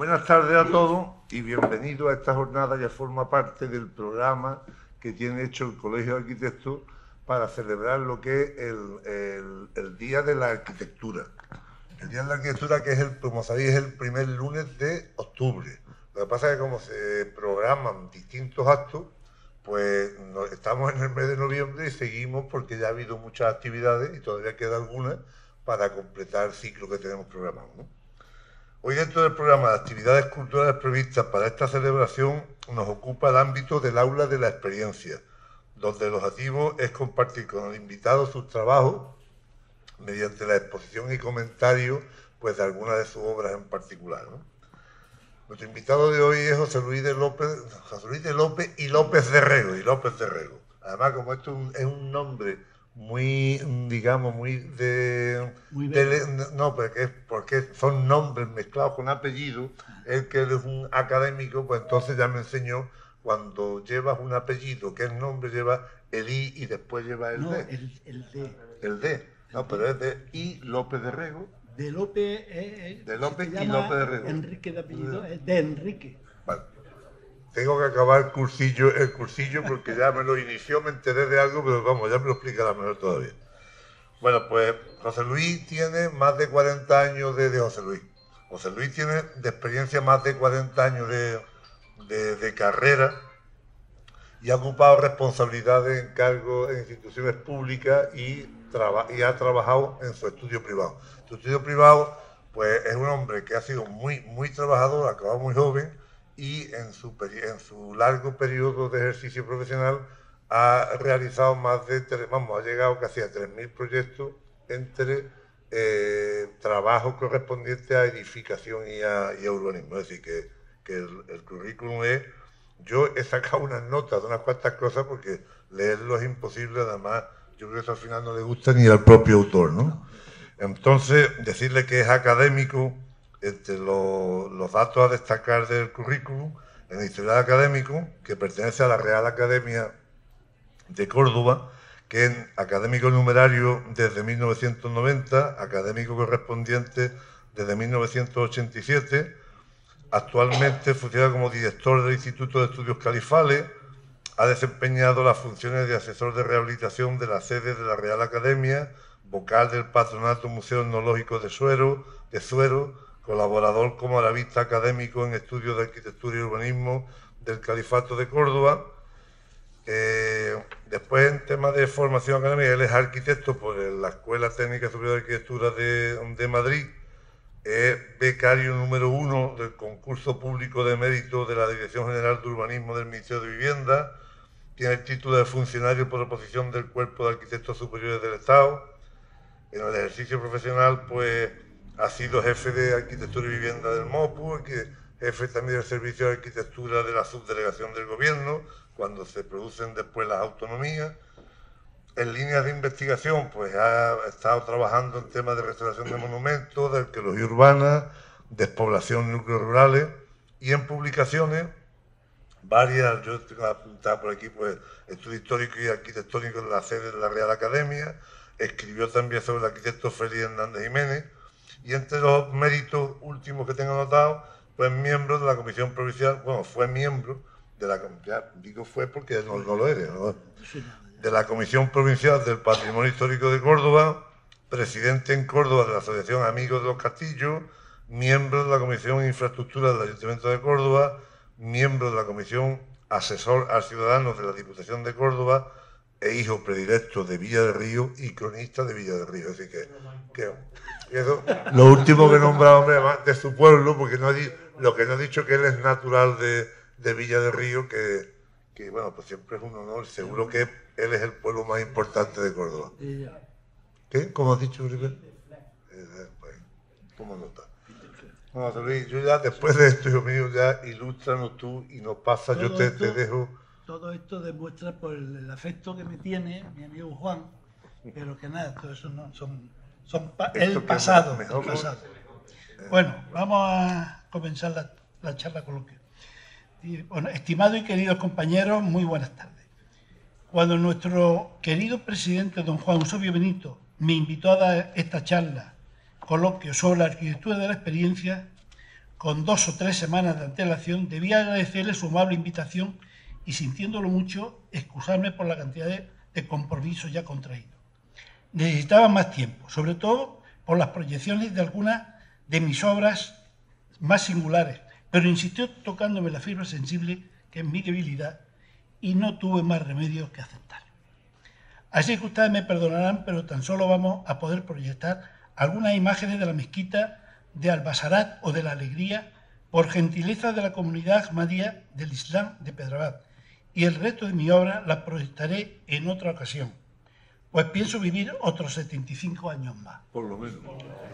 Buenas tardes a todos y bienvenidos a esta jornada que forma parte del programa que tiene hecho el Colegio de Arquitectos para celebrar lo que es el Día de la Arquitectura. El Día de la Arquitectura, que es como sabéis, es el primer lunes de octubre. Lo que pasa es que como se programan distintos actos, pues estamos en el mes de noviembre y seguimos porque ya ha habido muchas actividades y todavía queda algunas para completar el ciclo que tenemos programado, ¿no? Hoy, dentro del programa de actividades culturales previstas para esta celebración, nos ocupa el ámbito del aula de la experiencia, donde el objetivo es compartir con el invitado sus trabajos mediante la exposición y comentario pues, de algunas de sus obras en particular, ¿no? Nuestro invitado de hoy es José Luis de López y López de Rego. Además, como esto es un nombre muy, digamos, no, porque son nombres mezclados con apellidos, él que él es un académico, pues entonces ya me enseñó, cuando llevas un apellido, que el nombre lleva el I y después lleva el D. El D. El D. No, pero es de I López de Rego. De López, de López y López de Rego. Enrique de apellido, es de Enrique. Vale. Tengo que acabar el cursillo porque ya me lo inició, me enteré de algo, pero vamos, ya me lo explicará mejor todavía. Bueno, pues José Luis tiene más de 40 años de José Luis. José Luis tiene de experiencia más de 40 años de carrera y ha ocupado responsabilidades en cargos en instituciones públicas y ha trabajado en su estudio privado. Su estudio privado, pues es un hombre que ha sido muy trabajador, acabado muy joven, y en su largo periodo de ejercicio profesional ha realizado ha llegado casi a 3.000 proyectos entre trabajos correspondientes a edificación y a urbanismo. Es decir, que el currículum es... Yo he sacado unas notas de unas cuantas cosas porque leerlo es imposible, además yo creo que eso al final no le gusta ni al propio autor, ¿no? Entonces, decirle que es académico. Entre los datos a destacar del currículum, en el historial académico, que pertenece a la Real Academia de Córdoba, que es académico numerario desde 1990, académico correspondiente desde 1987, actualmente funciona como director del Instituto de Estudios Califales, ha desempeñado las funciones de asesor de rehabilitación de la sede de la Real Academia, vocal del Patronato Museo Etnológico de Suero, colaborador como arabista académico en estudios de arquitectura y urbanismo del Califato de Córdoba. Después, en temas de formación académica, él es arquitecto por la Escuela Técnica Superior de Arquitectura de Madrid, es becario número 1 del concurso público de mérito de la Dirección General de Urbanismo del Ministerio de Vivienda, tiene el título de funcionario por oposición del Cuerpo de Arquitectos Superiores del Estado. En el ejercicio profesional, pues, ha sido jefe de Arquitectura y Vivienda del MOPU, jefe también del Servicio de Arquitectura de la Subdelegación del Gobierno, cuando se producen después las autonomías. En líneas de investigación, pues ha estado trabajando en temas de restauración de monumentos, de arqueología urbana, despoblación de núcleos rurales, y en publicaciones varias. Yo tengo apuntado por aquí, pues, estudio histórico y arquitectónico de la sede de la Real Academia. Escribió también sobre el arquitecto Félix Hernández Jiménez. Y entre los méritos últimos que tengo anotado, pues miembro de la Comisión Provincial, fue miembro de la, ya digo fue porque no lo eres, ¿no? De la Comisión Provincial del Patrimonio Histórico de Córdoba, presidente en Córdoba de la Asociación Amigos de los Castillos, miembro de la Comisión de Infraestructura del Ayuntamiento de Córdoba, miembro de la Comisión Asesor al Ciudadano de la Diputación de Córdoba, e hijo predilecto de Villa del Río y cronista de Villa del Río. Así que eso, lo último que he nombrado de su pueblo, porque lo que no he dicho que él es natural de Villa del Río, que bueno, pues siempre es un honor. Seguro que él es el pueblo más importante de Córdoba. ¿Qué? ¿Cómo has dicho, Uribe? ¿Cómo nota? No, Luis, yo ya después de esto, hijo mío, ya ilústranos tú y nos pasa, yo te dejo. Todo esto demuestra por el afecto que me tiene mi amigo Juan, pero que nada, todo eso no son el pasado. Bueno, vamos a comenzar la charla coloquial. Bueno, estimados y queridos compañeros, muy buenas tardes. Cuando nuestro querido presidente, don Juan Eusebio Benito, me invitó a dar esta charla, coloquio sobre la arquitectura de la experiencia, con 2 o 3 semanas de antelación, debía agradecerle su amable invitación y, sintiéndolo mucho, excusarme por la cantidad de compromisos ya contraídos. Necesitaba más tiempo, sobre todo por las proyecciones de algunas de mis obras más singulares, pero insistió tocándome la fibra sensible, que es mi debilidad, y no tuve más remedio que aceptar. Así que ustedes me perdonarán, pero tan solo vamos a poder proyectar algunas imágenes de la mezquita de Albasarat o de la Alegría, por gentileza de la comunidad ahmadía del Islam de Pedrabad, y el resto de mi obra la proyectaré en otra ocasión, pues pienso vivir otros 75 años más. Por lo menos.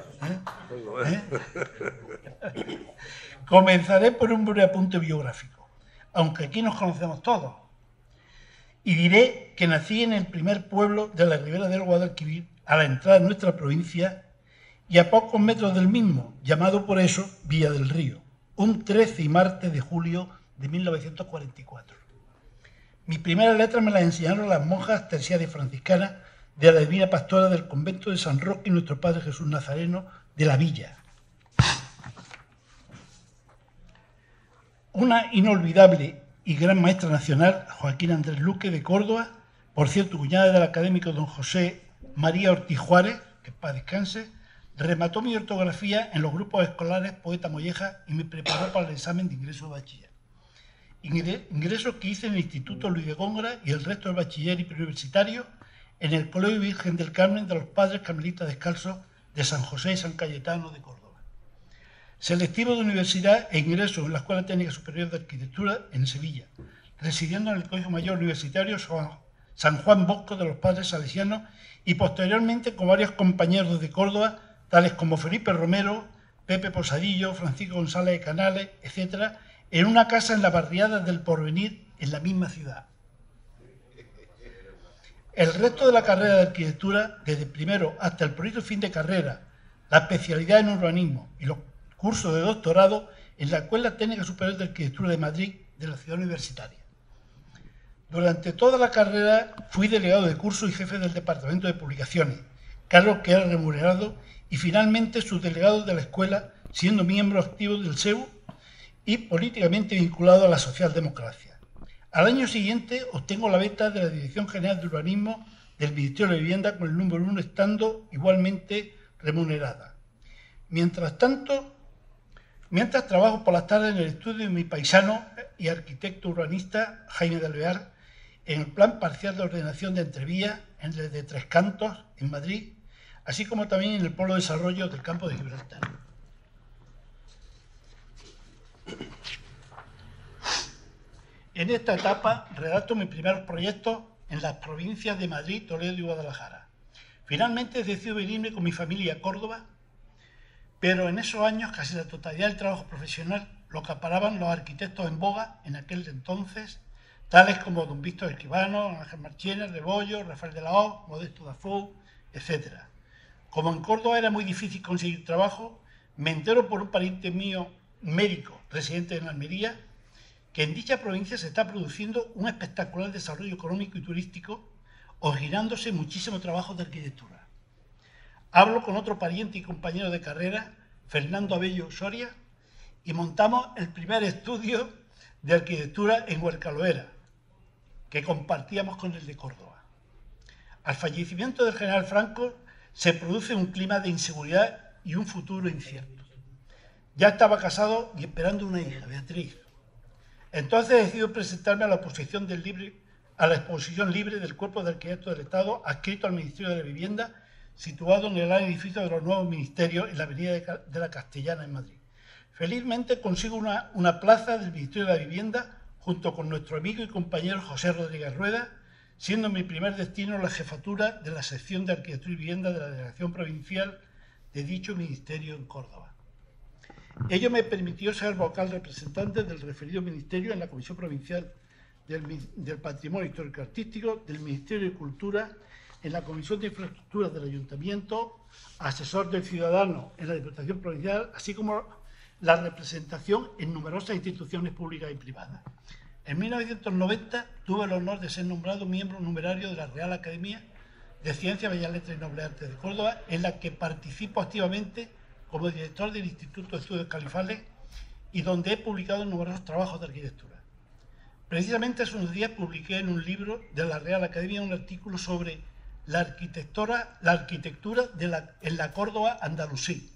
Comenzaré por un breve apunte biográfico, aunque aquí nos conocemos todos, y diré que nací en el primer pueblo de la ribera del Guadalquivir, a la entrada de nuestra provincia, y a pocos metros del mismo, llamado por eso Villa del Río, un 13 y martes de julio de 1944. Mis primeras letras me las enseñaron las monjas terciarias franciscanas de la Divina Pastora del convento de San Roque y Nuestro Padre Jesús Nazareno de la Villa. Una inolvidable y gran maestra nacional, Joaquín Andrés Luque de Córdoba, por cierto, cuñada del académico don José María Ortiz Juárez, que paz descanse, remató mi ortografía en los grupos escolares Poeta Molleja y me preparó para el examen de ingreso de bachiller. Ingreso que hice en el Instituto Luis de Góngora y el resto del bachiller y preuniversitario en el Colegio Virgen del Carmen de los Padres Carmelitas Descalzos de San José y San Cayetano de Córdoba. Selectivo de universidad e ingreso en la Escuela Técnica Superior de Arquitectura en Sevilla, residiendo en el Colegio Mayor Universitario San Juan Bosco de los Padres Salesianos y posteriormente con varios compañeros de Córdoba, tales como Felipe Romero, Pepe Posadillo, Francisco González de Canales, etc., en una casa en la barriada del Porvenir, en la misma ciudad. El resto de la carrera de arquitectura, desde primero hasta el proyecto fin de carrera, la especialidad en urbanismo y los cursos de doctorado en la Escuela Técnica Superior de Arquitectura de Madrid, de la ciudad universitaria. Durante toda la carrera fui delegado de curso y jefe del Departamento de Publicaciones, cargo que era remunerado, y finalmente subdelegado de la escuela, siendo miembro activo del SEU y políticamente vinculado a la socialdemocracia. Al año siguiente obtengo la beca de la Dirección General de Urbanismo del Ministerio de Vivienda con el número 1, estando igualmente remunerada. Mientras trabajo por las tardes en el estudio de mi paisano y arquitecto urbanista Jaime de Alvear, en el plan parcial de ordenación de entrevías en el de Tres Cantos, en Madrid, así como también en el Polo de Desarrollo del Campo de Gibraltar. En esta etapa redacto mis primeros proyectos en las provincias de Madrid, Toledo y Guadalajara. Finalmente decido venirme con mi familia a Córdoba, pero en esos años casi la totalidad del trabajo profesional lo acaparaban los arquitectos en boga en aquel entonces, tales como don Víctor Escribano, Ángel Marchena, Rebollo, Rafael de la Hoz, Modesto Dafou, etc. Como en Córdoba era muy difícil conseguir trabajo, me entero por un pariente mío, médico, residente en Almería, que en dicha provincia se está produciendo un espectacular desarrollo económico y turístico, originándose muchísimo trabajo de arquitectura. Hablo con otro pariente y compañero de carrera, Fernando Abello Soria, y montamos el primer estudio de arquitectura en Huercaloera, que compartíamos con el de Córdoba. Al fallecimiento del general Franco se produce un clima de inseguridad y un futuro incierto. Ya estaba casado y esperando una hija, Beatriz. Entonces decido presentarme a la exposición libre del Cuerpo de Arquitectos del Estado adscrito al Ministerio de la Vivienda, situado en el edificio de los nuevos ministerios en la avenida de la Castellana en Madrid. Felizmente consigo una plaza del Ministerio de la Vivienda junto con nuestro amigo y compañero José Rodríguez Rueda, siendo mi primer destino la jefatura de la sección de Arquitectura y Vivienda de la Delegación Provincial de dicho ministerio en Córdoba. Ello me permitió ser vocal representante del referido ministerio en la Comisión Provincial del Patrimonio Histórico Artístico, del Ministerio de Cultura, en la Comisión de Infraestructuras del Ayuntamiento, asesor del Ciudadano en la Diputación Provincial, así como la representación en numerosas instituciones públicas y privadas. En 1990 tuve el honor de ser nombrado miembro numerario de la Real Academia de Ciencias, Bellas Letras y Nobles Artes de Córdoba, en la que participo activamente como director del Instituto de Estudios Califales y donde he publicado numerosos trabajos de arquitectura. Precisamente hace unos días publiqué en un libro de la Real Academia un artículo sobre la arquitectura en la Córdoba andalusí,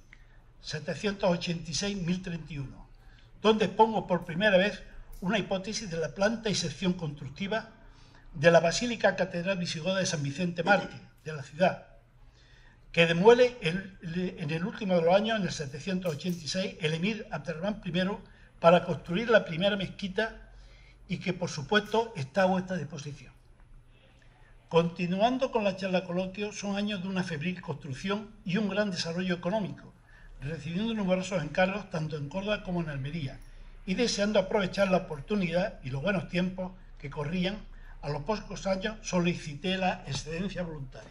786-1031, donde pongo por primera vez una hipótesis de la planta y sección constructiva de la Basílica Catedral Visigoda de San Vicente Mártir, de la ciudad, que demuele en el último de los años, en el 786, el emir Abderramán I para construir la primera mezquita y que, por supuesto, está a vuestra disposición. Continuando con la charla coloquio, son años de una febril construcción y un gran desarrollo económico, recibiendo numerosos encargos tanto en Córdoba como en Almería, y deseando aprovechar la oportunidad y los buenos tiempos que corrían, a los pocos años solicité la excedencia voluntaria.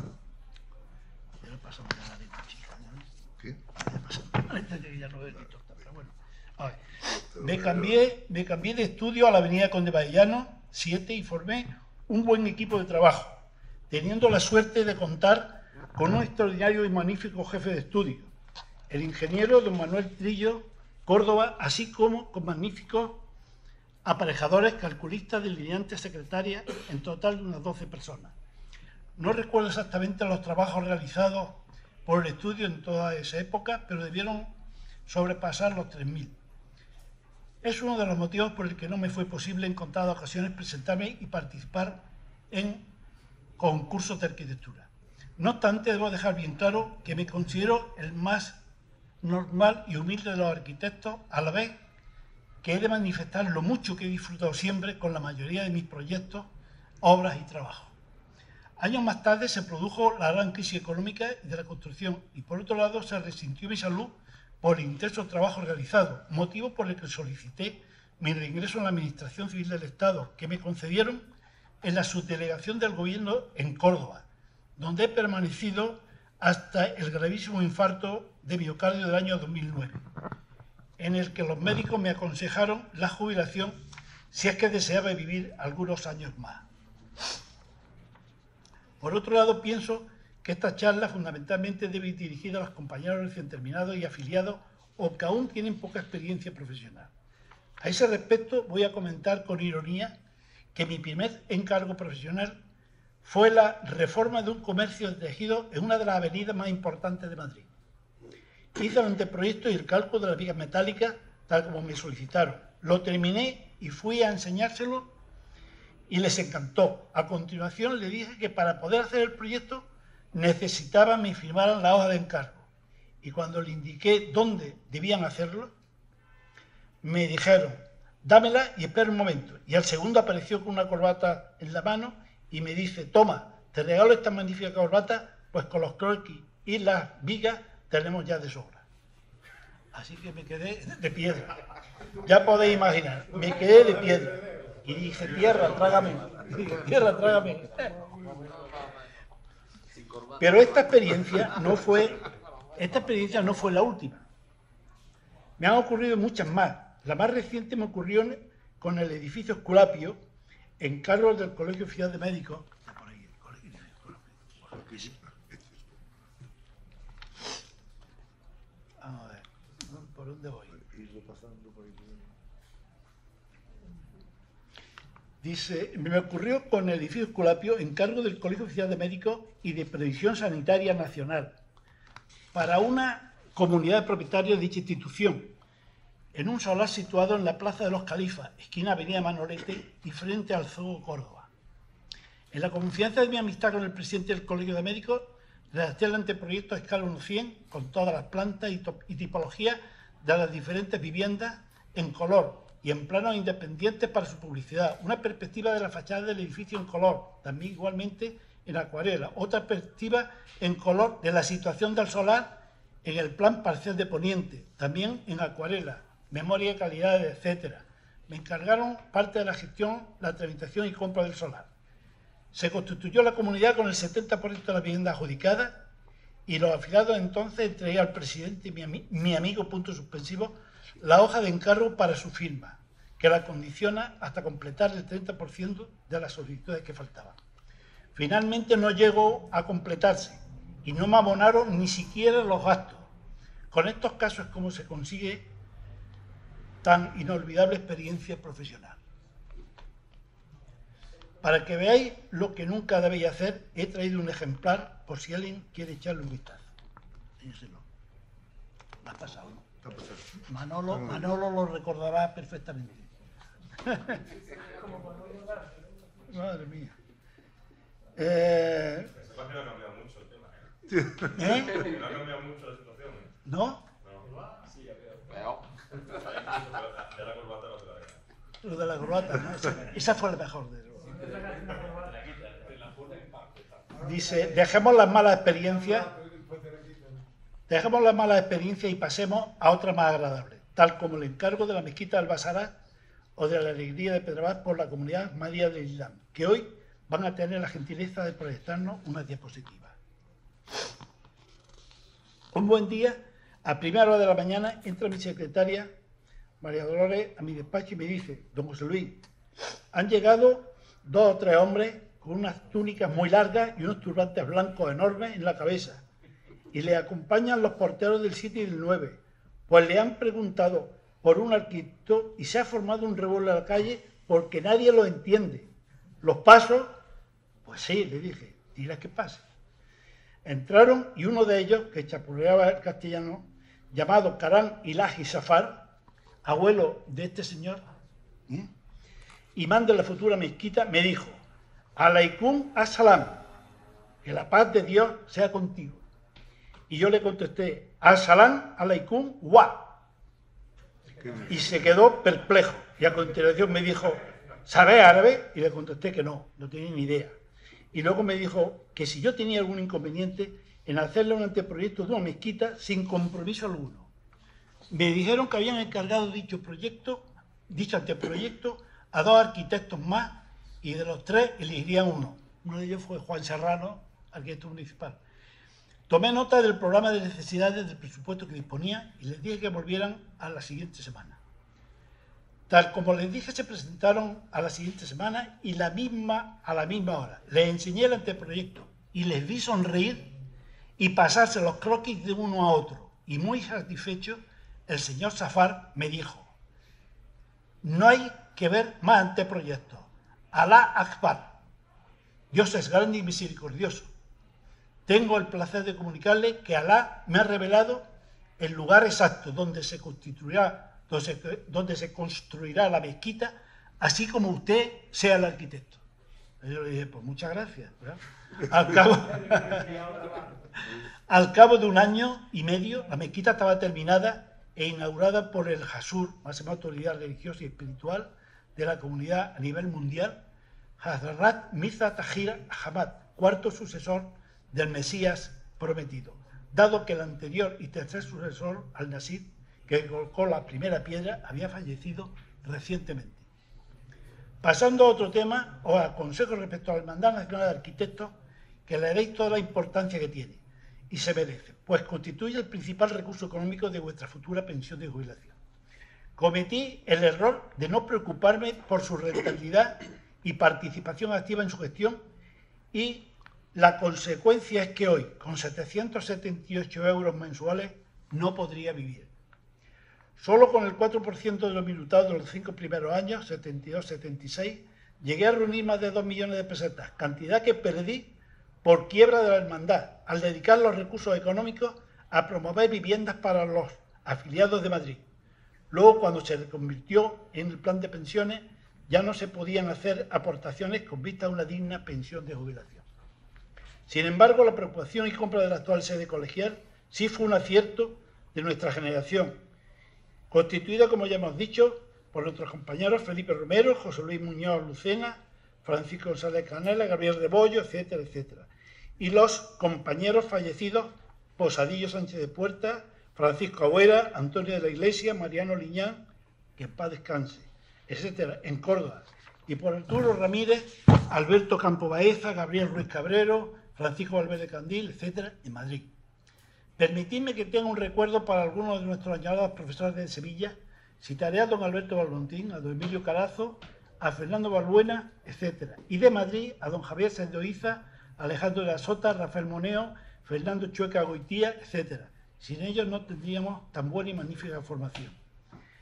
Me cambié de estudio a la avenida Conde Ballano 7 y formé un buen equipo de trabajo, teniendo la suerte de contar con un extraordinario y magnífico jefe de estudio, el ingeniero don Manuel Trillo Córdoba, así como con magníficos aparejadores, calculistas, delineantes, secretarias, en total de unas 12 personas. No recuerdo exactamente los trabajos realizados por el estudio en toda esa época, pero debieron sobrepasar los 3.000. Es uno de los motivos por el que no me fue posible en contadas ocasiones presentarme y participar en concursos de arquitectura. No obstante, debo dejar bien claro que me considero el más normal y humilde de los arquitectos, a la vez que he de manifestar lo mucho que he disfrutado siempre con la mayoría de mis proyectos, obras y trabajos. Años más tarde se produjo la gran crisis económica de la construcción y, por otro lado, se resintió mi salud por el intenso trabajo realizado, motivo por el que solicité mi reingreso en la Administración Civil del Estado, que me concedieron en la subdelegación del Gobierno en Córdoba, donde he permanecido hasta el gravísimo infarto de miocardio del año 2009, en el que los médicos me aconsejaron la jubilación si es que deseaba vivir algunos años más. Por otro lado, pienso que esta charla fundamentalmente debe ir dirigida a los compañeros recién terminados y afiliados o que aún tienen poca experiencia profesional. A ese respecto voy a comentar con ironía que mi primer encargo profesional fue la reforma de un comercio de tejido en una de las avenidas más importantes de Madrid. Hice el anteproyecto y el cálculo de las vigas metálicas tal como me solicitaron. Lo terminé y fui a enseñárselo y les encantó. A continuación le dije que para poder hacer el proyecto necesitaban me firmaran la hoja de encargo. Y cuando le indiqué dónde debían hacerlo, me dijeron, dámela y espera un momento. Y al segundo apareció con una corbata en la mano y me dice, toma, te regalo esta magnífica corbata, pues con los croquis y las vigas tenemos ya de sobra. Así que me quedé de piedra. Ya podéis imaginar, me quedé de piedra. Y dije, tierra, trágame. Tierra, trágame. Pero esta experiencia no fue la última. Me han ocurrido muchas más. La más reciente me ocurrió con el edificio Esculapio, en cargo del Colegio Oficial de Médicos. Vamos a ver, ¿por dónde voy? Dice, me ocurrió con el edificio Esculapio, en cargo del Colegio Oficial de Médicos y de Previsión Sanitaria Nacional, para una comunidad de propietarios de dicha institución, en un solar situado en la Plaza de los Califas, esquina Avenida Manolete y frente al Zoo Córdoba. En la confianza de mi amistad con el presidente del Colegio de Médicos, redacté el anteproyecto a escala 1:100 con todas las plantas y tipologías de las diferentes viviendas en color y en planos independientes para su publicidad. Una perspectiva de la fachada del edificio en color, también igualmente en acuarela. Otra perspectiva en color de la situación del solar en el plan parcial de poniente, también en acuarela. Memoria de calidades, etcétera. Me encargaron parte de la gestión, la tramitación y compra del solar. Se constituyó la comunidad con el 70% de la vivienda adjudicada y los afiliados entonces entregué al presidente, mi amigo, punto suspensivo, la hoja de encargo para su firma, que la condiciona hasta completar el 30% de las solicitudes que faltaban. Finalmente no llegó a completarse y no me abonaron ni siquiera los gastos. Con estos casos es como se consigue tan inolvidable experiencia profesional. Para que veáis lo que nunca debéis hacer, he traído un ejemplar por si alguien quiere echarle un vistazo. Fíjenselo. ¿Lo has pasado, no? Manolo lo recordará perfectamente. Madre mía. No ha cambiado mucho el tema, ¿eh? No ha cambiado mucho la situación, ¿eh? ¿No? Sí, ya veo. De la corbata no te la veo. Lo de la corbata, ¿no? Esa fue la mejor de los. Dice, dejemos las malas experiencias y pasemos a otra más agradable, tal como el encargo de la mezquita del Basará o de la alegría de Pedrabad por la comunidad Ahmadía del Islam, que hoy van a tener la gentileza de proyectarnos una diapositiva. Un buen día, a primera hora de la mañana, entra mi secretaria, María Dolores, a mi despacho y me dice, don José Luis, han llegado 2 o 3 hombres con unas túnicas muy largas y unos turbantes blancos enormes en la cabeza, y le acompañan los porteros del 7 y del 9, pues le han preguntado por un arquitecto y se ha formado un revuelo en la calle porque nadie lo entiende. ¿Los pasos? Pues sí, le dije, dile que pase. Entraron y uno de ellos, que chapuleaba el castellano, llamado Karam Ilahi Safar, abuelo de este señor, imán de la futura mezquita, me dijo, Alaikum As-Salam, que la paz de Dios sea contigo. Y yo le contesté, As-Salam Alaikum Wa. Y se quedó perplejo. Y a continuación me dijo, ¿sabes árabe? Y le contesté que no tenía ni idea. Y luego me dijo que si yo tenía algún inconveniente en hacerle un anteproyecto de una mezquita sin compromiso alguno. Me dijeron que habían encargado dicho anteproyecto a 2 arquitectos más y de los 3 elegirían uno. Uno de ellos fue Juan Serrano, arquitecto municipal. Tomé nota del programa de necesidades del presupuesto que disponía y les dije que volvieran a la siguiente semana. Tal como les dije, se presentaron a la siguiente semana y a la misma hora. Les enseñé el anteproyecto y les vi sonreír y pasarse los croquis de uno a otro. Y muy satisfecho, el señor Safar me dijo, no hay que ver más anteproyectos. Alá Akbar. Dios es grande y misericordioso. Tengo el placer de comunicarle que Alá me ha revelado el lugar exacto donde se construirá la mezquita, así como usted sea el arquitecto. Yo le dije, pues muchas gracias. Al cabo de 1 año y medio, la mezquita estaba terminada e inaugurada por el Jasur, máxima autoridad religiosa y espiritual de la comunidad a nivel mundial, Hazrat Mirza Tahir Ahmad, 4º sucesor del Mesías prometido, dado que el anterior y tercer sucesor, Al-Nasir, que colocó la primera piedra, había fallecido recientemente. Pasando a otro tema, os aconsejo respecto a la Hermandad Nacional de Arquitectos que le deis toda la importancia que tiene y se merece, pues constituye el principal recurso económico de vuestra futura pensión de jubilación. Cometí el error de no preocuparme por su rentabilidad y participación activa en su gestión y la consecuencia es que hoy, con 778 euros mensuales, no podría vivir. Solo con el 4% de los minutados de los 5 primeros años, 72-76, llegué a reunir más de 2 millones de pesetas, cantidad que perdí por quiebra de la hermandad, al dedicar los recursos económicos a promover viviendas para los afiliados de Madrid. Luego, cuando se convirtió en el plan de pensiones, ya no se podían hacer aportaciones con vista a una digna pensión de jubilación. Sin embargo, la preocupación y compra de la actual sede colegial sí fue un acierto de nuestra generación, constituida, como ya hemos dicho, por nuestros compañeros Felipe Romero, José Luis Muñoz Lucena, Francisco González Canela, Gabriel Rebollo, etcétera, etcétera. Y los compañeros fallecidos Posadillo Sánchez de Puerta, Francisco Agüera, Antonio de la Iglesia, Mariano Liñán, que en paz descanse, etcétera, en Córdoba. Y por Arturo Ramírez, Alberto Campo Baeza, Gabriel Ruiz Cabrero, Francisco Valverde Candil, etcétera, en Madrid. Permitidme que tenga un recuerdo para algunos de nuestros añorados profesores de Sevilla. Citaré a don Alberto Balbontín, a don Emilio Carazo, a Fernando Balbuena, etcétera. Y de Madrid a don Javier Sáenz de Oiza, Alejandro de la Sota, Rafael Moneo, Fernando Chueca Goitía, etcétera. Sin ellos no tendríamos tan buena y magnífica formación.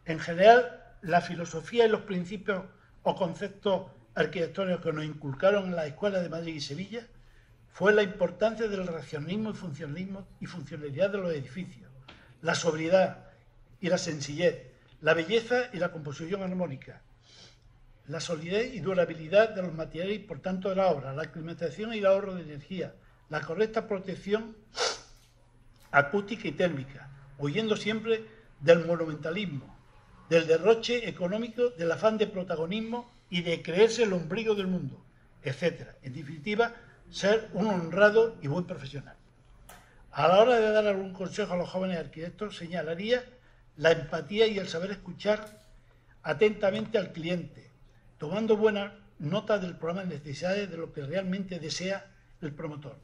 En general, la filosofía y los principios o conceptos arquitectónicos que nos inculcaron en las escuelas de Madrid y Sevilla fue la importancia del racionalismo y funcionalidad de los edificios, la sobriedad y la sencillez, la belleza y la composición armónica, la solidez y durabilidad de los materiales y por tanto de la obra, la climatización y el ahorro de energía, la correcta protección acústica y térmica, huyendo siempre del monumentalismo, del derroche económico, del afán de protagonismo y de creerse el ombligo del mundo, etc. En definitiva, ser un honrado y buen profesional. A la hora de dar algún consejo a los jóvenes arquitectos, señalaría la empatía y el saber escuchar atentamente al cliente, tomando buena nota del programa de necesidades de lo que realmente desea el promotor.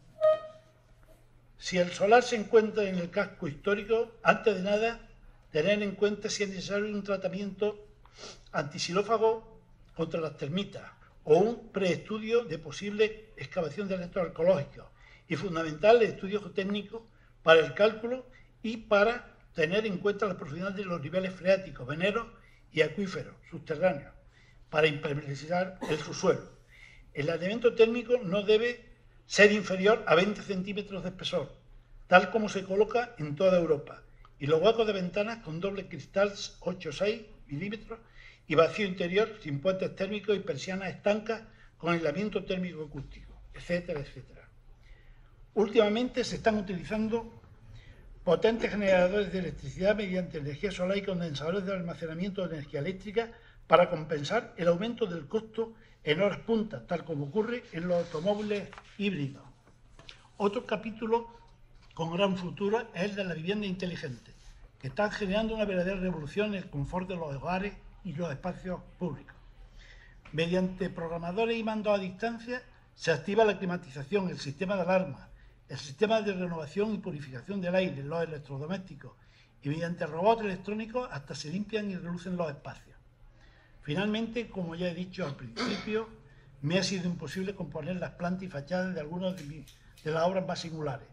Si el solar se encuentra en el casco histórico, antes de nada, tener en cuenta si es necesario un tratamiento antisilófago contra las termitas o un preestudio de posible excavación de restos arqueológicos y fundamental el estudio técnico para el cálculo y para tener en cuenta la profundidad de los niveles freáticos, veneros y acuíferos subterráneos para impermeabilizar el subsuelo. El aislamiento térmico no debe ser inferior a 20 centímetros de espesor, tal como se coloca en toda Europa, y los huecos de ventanas con doble cristal 8-6 milímetros y vacío interior sin puentes térmicos y persianas estancas con aislamiento térmico acústico, etcétera, etcétera. Últimamente se están utilizando potentes generadores de electricidad mediante energía solar y condensadores de almacenamiento de energía eléctrica para compensar el aumento del costo en horas puntas, tal como ocurre en los automóviles híbridos. Otro capítulo con gran futuro es el de la vivienda inteligente, que están generando una verdadera revolución en el confort de los hogares y los espacios públicos. Mediante programadores y mandos a distancia se activa la climatización, el sistema de alarma, el sistema de renovación y purificación del aire, los electrodomésticos, y mediante robots electrónicos hasta se limpian y relucen los espacios. Finalmente, como ya he dicho al principio, me ha sido imposible componer las plantas y fachadas de algunas de las obras más singulares.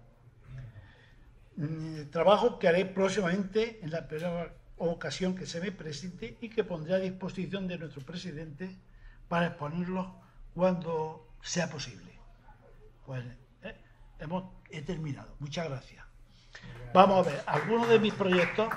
Trabajo que haré próximamente en la primera ocasión que se me presente y que pondré a disposición de nuestro presidente para exponerlos cuando sea posible. Pues he terminado. Muchas gracias. Vamos a ver, algunos de mis proyectos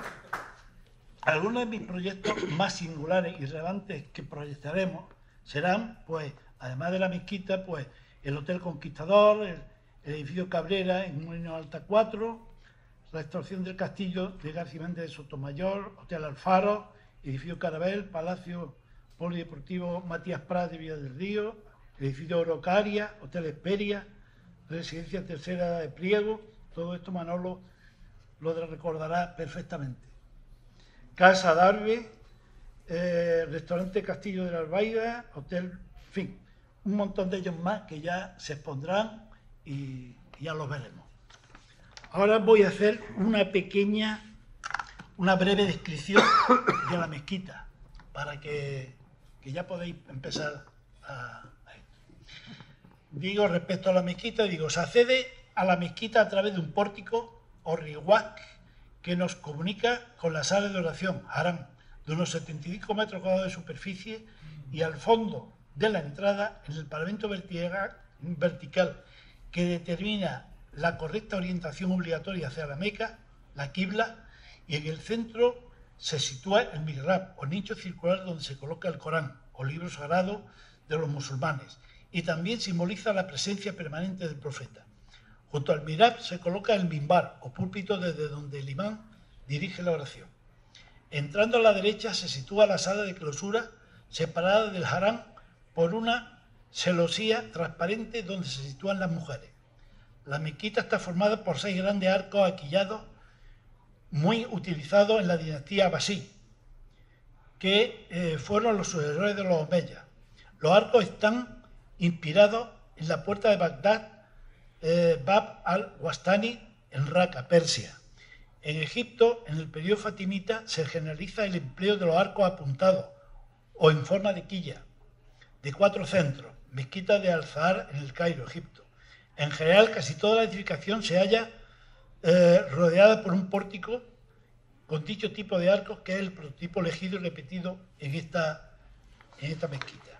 más singulares y relevantes que proyectaremos serán, pues, además de la mezquita, pues, el Hotel Conquistador, el edificio Cabrera en Molino Alta 4, la extorsión del castillo de García Méndez de Sotomayor, Hotel Alfaro, edificio Carabel, Palacio Polideportivo Matías Prat de Villa del Río, edificio Orocaria, Hotel Esperia, Residencia Tercera de Priego. Todo esto Manolo lo recordará perfectamente. Casa Darbe, Restaurante Castillo de la Albaida, Hotel, en fin, un montón de ellos más que ya se expondrán y ya los veremos. Ahora voy a hacer una breve descripción de la mezquita, para que ya podéis empezar a... Digo, respecto a la mezquita, se accede a la mezquita a través de un pórtico o riwak que nos comunica con la sala de oración, Haram, de unos 75 metros cuadrados de superficie, y al fondo de la entrada, en el pavimento vertical que determina la correcta orientación obligatoria hacia la Meca, la Qibla, y en el centro se sitúa el mihrab, o nicho circular donde se coloca el Corán, o libro sagrado de los musulmanes, y también simboliza la presencia permanente del profeta. Junto al mihrab se coloca el mimbar, o púlpito desde donde el imán dirige la oración. Entrando a la derecha se sitúa la sala de clausura, separada del haram por una celosía transparente donde se sitúan las mujeres. La mezquita está formada por 6 grandes arcos aquillados, muy utilizados en la dinastía Abbasí, que fueron los sucesores de los omeyas. Los arcos están inspirados en la puerta de Bagdad, Bab al-Wastani, en Raqqa, Persia. En Egipto, en el periodo fatimita, se generaliza el empleo de los arcos apuntados o en forma de quilla, de 4 centros, mezquita de Al-Zahar en el Cairo, Egipto. En general, casi toda la edificación se halla rodeada por un pórtico con dicho tipo de arcos, que es el prototipo elegido y repetido en esta mezquita.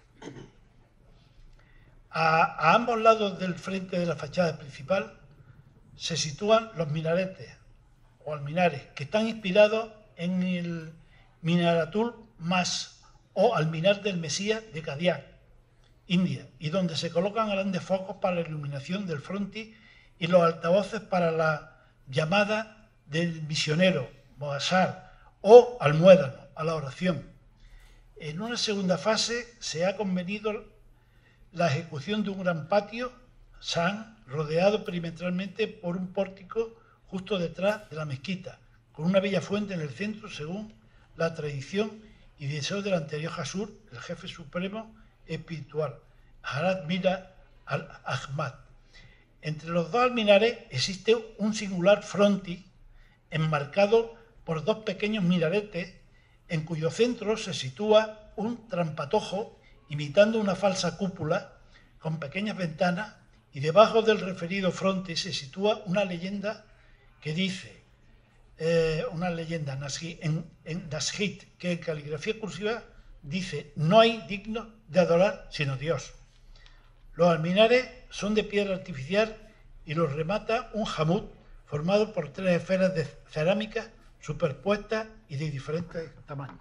A ambos lados del frente de la fachada principal se sitúan los minaretes o alminares, que están inspirados en el Minaratul Mas o alminar del Mesías de Kadiak, India, y donde se colocan grandes focos para la iluminación del frontis y los altavoces para la llamada del misionero, Moasar, o almuédano, a la oración. En una segunda fase se ha convenido la ejecución de un gran patio, san, rodeado perimetralmente por un pórtico justo detrás de la mezquita, con una bella fuente en el centro, según la tradición y deseo del anterior Jasur, el jefe supremo espiritual, Harad Mira al-Ahmad. Entre los dos alminares existe un singular frontis enmarcado por dos pequeños minaretes, en cuyo centro se sitúa un trampatojo imitando una falsa cúpula con pequeñas ventanas, y debajo del referido frontis se sitúa una leyenda que dice, una leyenda en Nashid, que en caligrafía cursiva dice: no hay digno de adorar sino Dios. Los alminares son de piedra artificial y los remata un jamud formado por 3 esferas de cerámica superpuestas y de diferentes tamaños.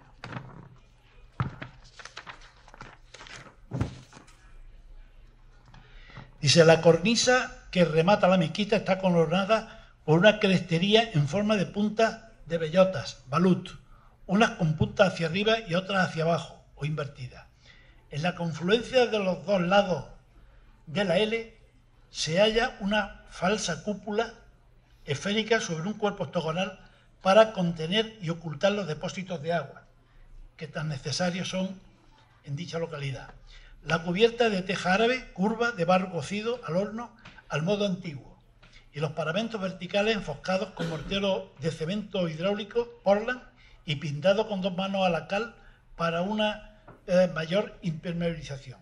Dice: la cornisa que remata la mezquita está coronada por una crestería en forma de puntas de bellotas, balut, unas con puntas hacia arriba y otras hacia abajo, o invertidas. En la confluencia de los dos lados de la L se halla una falsa cúpula esférica sobre un cuerpo octogonal para contener y ocultar los depósitos de agua que tan necesarios son en dicha localidad. La cubierta de teja árabe curva de barro cocido al horno al modo antiguo, y los paramentos verticales enfocados con mortero de cemento hidráulico Portland y pintado con 2 manos a la cal para una mayor impermeabilización.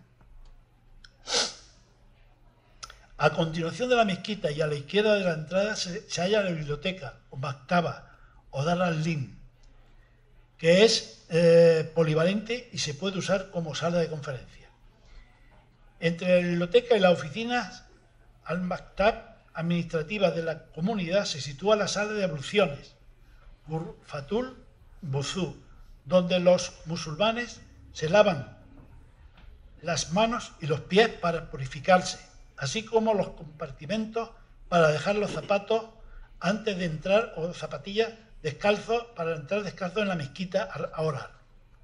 A continuación de la mezquita y a la izquierda de la entrada se halla la biblioteca o maktaba o dar al-Lim, que es polivalente y se puede usar como sala de conferencia. Entre la biblioteca y las oficinas al-Maktab administrativas de la comunidad se sitúa la sala de abluciones, Ghurfatul Wuzu, donde los musulmanes se lavan las manos y los pies para purificarse, así como los compartimentos para dejar los zapatos antes de entrar, o zapatillas descalzos para entrar descalzos en la mezquita a orar.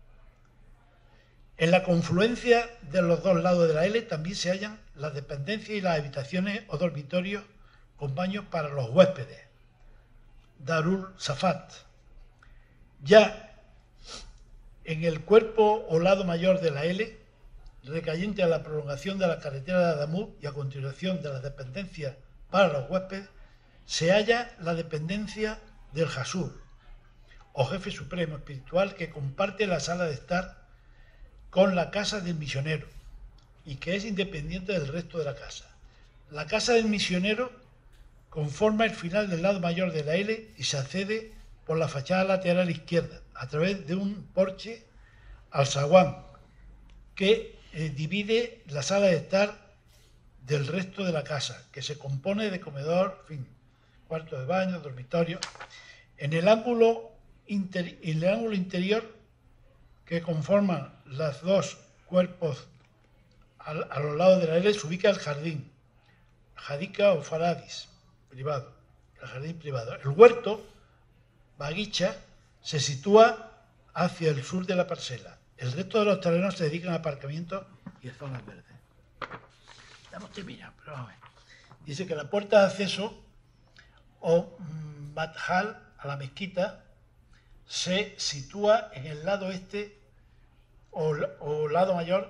En la confluencia de los dos lados de la L también se hallan las dependencias y las habitaciones o dormitorios con baños para los huéspedes, Darul Safat. Ya en el cuerpo o lado mayor de la L, recayente a la prolongación de la carretera de Adamú y a continuación de las dependencias para los huéspedes, se halla la dependencia del Jasur, o jefe supremo espiritual, que comparte la sala de estar con la casa del misionero y que es independiente del resto de la casa. La casa del misionero conforma el final del lado mayor de la L y se accede por la fachada lateral izquierda a través de un porche al zaguán que divide la sala de estar del resto de la casa, que se compone de comedor, cuarto de baño, dormitorio. En el ángulo interior que conforman los dos cuerpos a los lados de la L se ubica el jardín, Jadika o Faradis, privado, el jardín privado. El huerto, Baguicha, se sitúa hacia el sur de la parcela. El resto de los terrenos se dedican a aparcamientos y a zonas verdes. Estamos terminando, pero vamos a ver. Dice que la puerta de acceso o madhal a la mezquita se sitúa en el lado este o lado mayor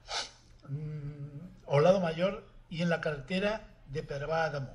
y en la carretera de Pervá Adamú.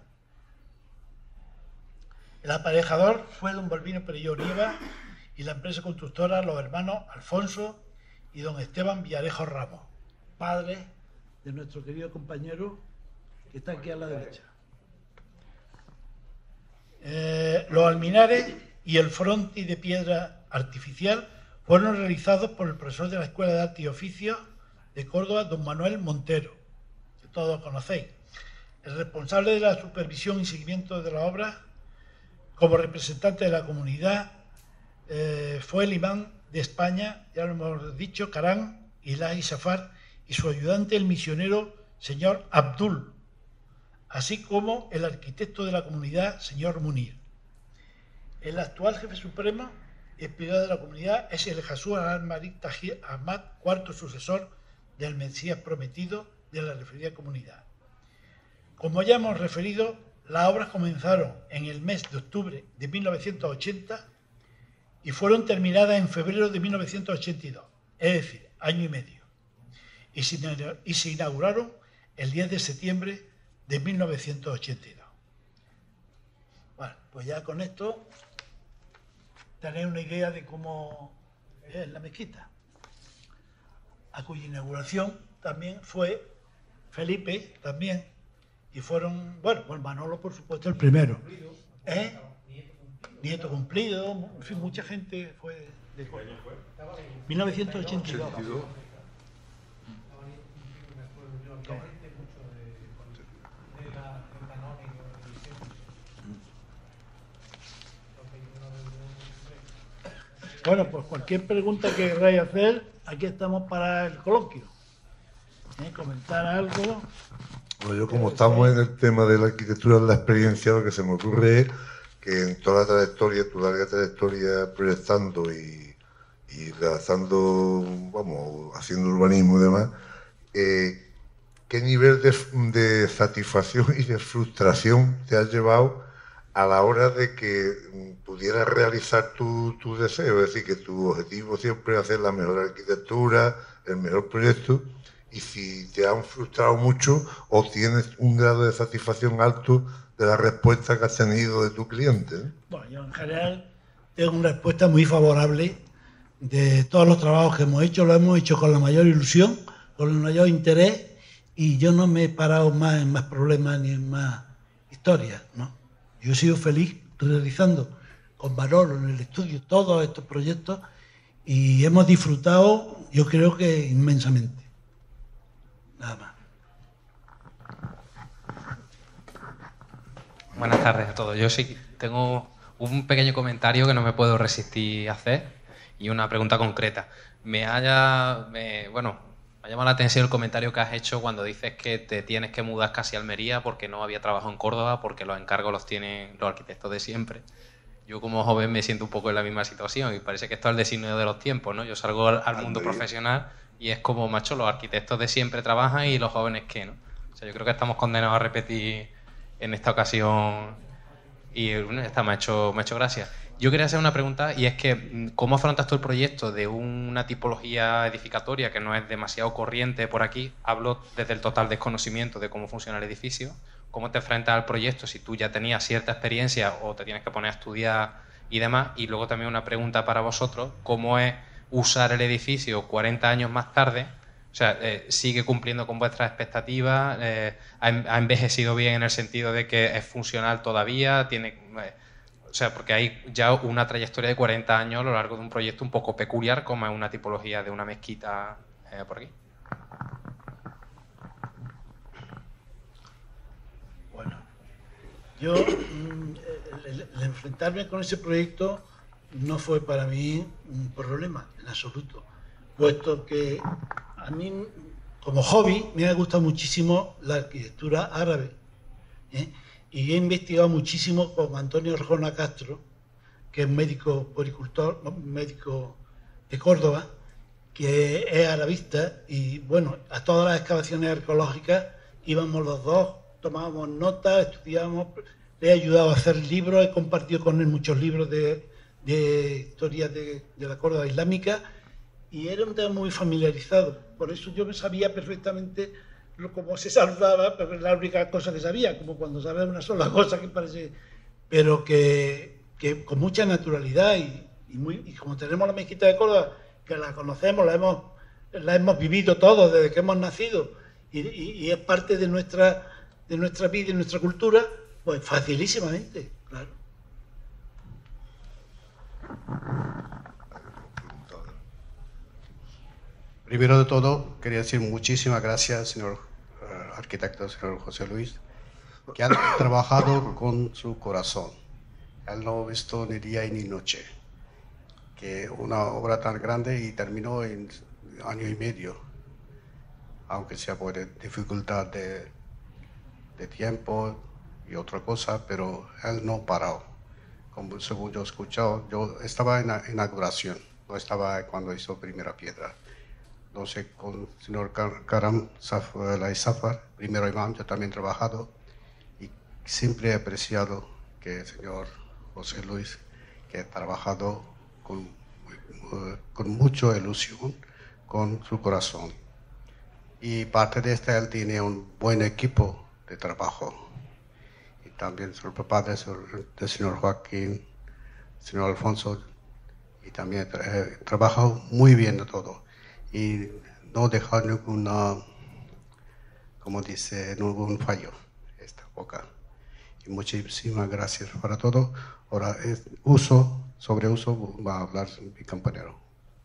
El aparejador fue don Balbino Perelló Nieva y la empresa constructora los hermanos Alfonso y don Esteban Villarejo Ramos, padre de nuestro querido compañero que está aquí a la derecha. Los alminares y el frontis de piedra artificial fueron realizados por el profesor de la Escuela de Arte y Oficios de Córdoba, don Manuel Montero, que todos conocéis. El responsable de la supervisión y seguimiento de la obra, como representante de la comunidad, fue el imán de España, ya lo hemos dicho, Karán Ilahi Safar, y su ayudante, el misionero señor Abdul, así como el arquitecto de la comunidad, señor Munir. El actual jefe supremo y privado de la comunidad es el Jesús al-Malik Tahir Ahmad, cuarto sucesor del Mesías prometido de la referida comunidad. Como ya hemos referido, las obras comenzaron en el mes de octubre de 1980 y fueron terminadas en febrero de 1982, es decir, año y medio, y se inauguraron el 10 de septiembre de 1982. Bueno, pues ya con esto tenéis una idea de cómo es la mezquita, a cuya inauguración también fue Felipe, también, y fueron, bueno, pues Manolo, por supuesto, el primero. Nieto cumplido, en fin, mucha gente fue de Córdoba. 1982. Bueno, pues cualquier pregunta que queráis hacer, aquí estamos para el coloquio. Comentar algo. Bueno, yo como estamos en el tema de la arquitectura de la experiencia, lo que se me ocurre es que en toda la trayectoria, tu larga trayectoria proyectando y realizando, vamos, haciendo urbanismo y demás, ¿qué nivel de satisfacción y de frustración te has llevado a la hora de que pudieras realizar tu deseo? Es decir, que tu objetivo siempre es hacer la mejor arquitectura, el mejor proyecto, y si te han frustrado mucho o tienes un grado de satisfacción alto de la respuesta que has tenido de tu cliente. Bueno, yo en general tengo una respuesta muy favorable de todos los trabajos que hemos hecho. Lo hemos hecho con la mayor ilusión, con el mayor interés, y yo no me he parado más en más problemas ni en más historias, ¿no? Yo he sido feliz realizando con Manolo en el estudio todos estos proyectos y hemos disfrutado, yo creo que inmensamente. Nada más. Buenas tardes a todos. Yo sí tengo un pequeño comentario que no me puedo resistir a hacer y una pregunta concreta. Me ha llamado la atención el comentario que has hecho cuando dices que te tienes que mudar casi a Almería porque no había trabajo en Córdoba, porque los encargos los tienen los arquitectos de siempre. Yo como joven me siento un poco en la misma situación y parece que esto es el designio de los tiempos, ¿no? Yo salgo al mundo profesional y es como, macho, los arquitectos de siempre trabajan y los jóvenes ¿qué, no? O sea, yo creo que estamos condenados a repetir en esta ocasión y bueno, esta me ha hecho gracia. Yo quería hacer una pregunta y es que ¿cómo afrontas tú el proyecto de una tipología edificatoria que no es demasiado corriente por aquí? Hablo desde el total desconocimiento de cómo funciona el edificio. ¿Cómo te enfrentas al proyecto si tú ya tenías cierta experiencia o te tienes que poner a estudiar y demás? Y luego también una pregunta para vosotros, ¿cómo es usar el edificio 40 años más tarde? O sea, ¿sigue cumpliendo con vuestras expectativas? ¿Ha envejecido bien en el sentido de que es funcional todavía? O sea, porque hay ya una trayectoria de 40 años a lo largo de un proyecto un poco peculiar como es una tipología de una mezquita por aquí. Bueno, yo el enfrentarme con ese proyecto no fue para mí un problema en absoluto, puesto que a mí como hobby me ha gustado muchísimo la arquitectura árabe, y he investigado muchísimo con Antonio Arjona Castro, que es médico poricultor, médico de Córdoba, que es arabista, y bueno, a todas las excavaciones arqueológicas íbamos los dos, tomábamos notas, estudiábamos, le he ayudado a hacer libros, he compartido con él muchos libros de historia de la Córdoba islámica, y era un tema muy familiarizado, por eso yo me sabía perfectamente cómo se saludaba, pero es la única cosa que sabía, como cuando sabes una sola cosa que parece, pero que con mucha naturalidad y como tenemos la mezquita de Córdoba, que la conocemos, la hemos vivido todos desde que hemos nacido y es parte de nuestra vida y nuestra cultura, pues facilísimamente, claro. Primero de todo, quería decir muchísimas gracias, señor arquitecto, señor José Luis, que han trabajado con su corazón. Él no ha visto ni día ni noche. Que una obra tan grande y terminó en año y medio, aunque sea por dificultad de tiempo y otra cosa, pero él no paró. Como según yo he escuchado, yo estaba en la inauguración, no estaba cuando hizo primera piedra. No sé, con el señor Karam Safar, primero imam, yo también he trabajado y siempre he apreciado que el señor José Luis, que ha trabajado con mucha ilusión, con su corazón. Y parte de esto, él tiene un buen equipo de trabajo. Y también el papá del señor Joaquín, el señor Alfonso, y también trabajado muy bien de todo. Y no dejar ninguna, como dice, ningún fallo esta boca. Y muchísimas gracias para todo. Ahora, sobre uso va a hablar mi compañero.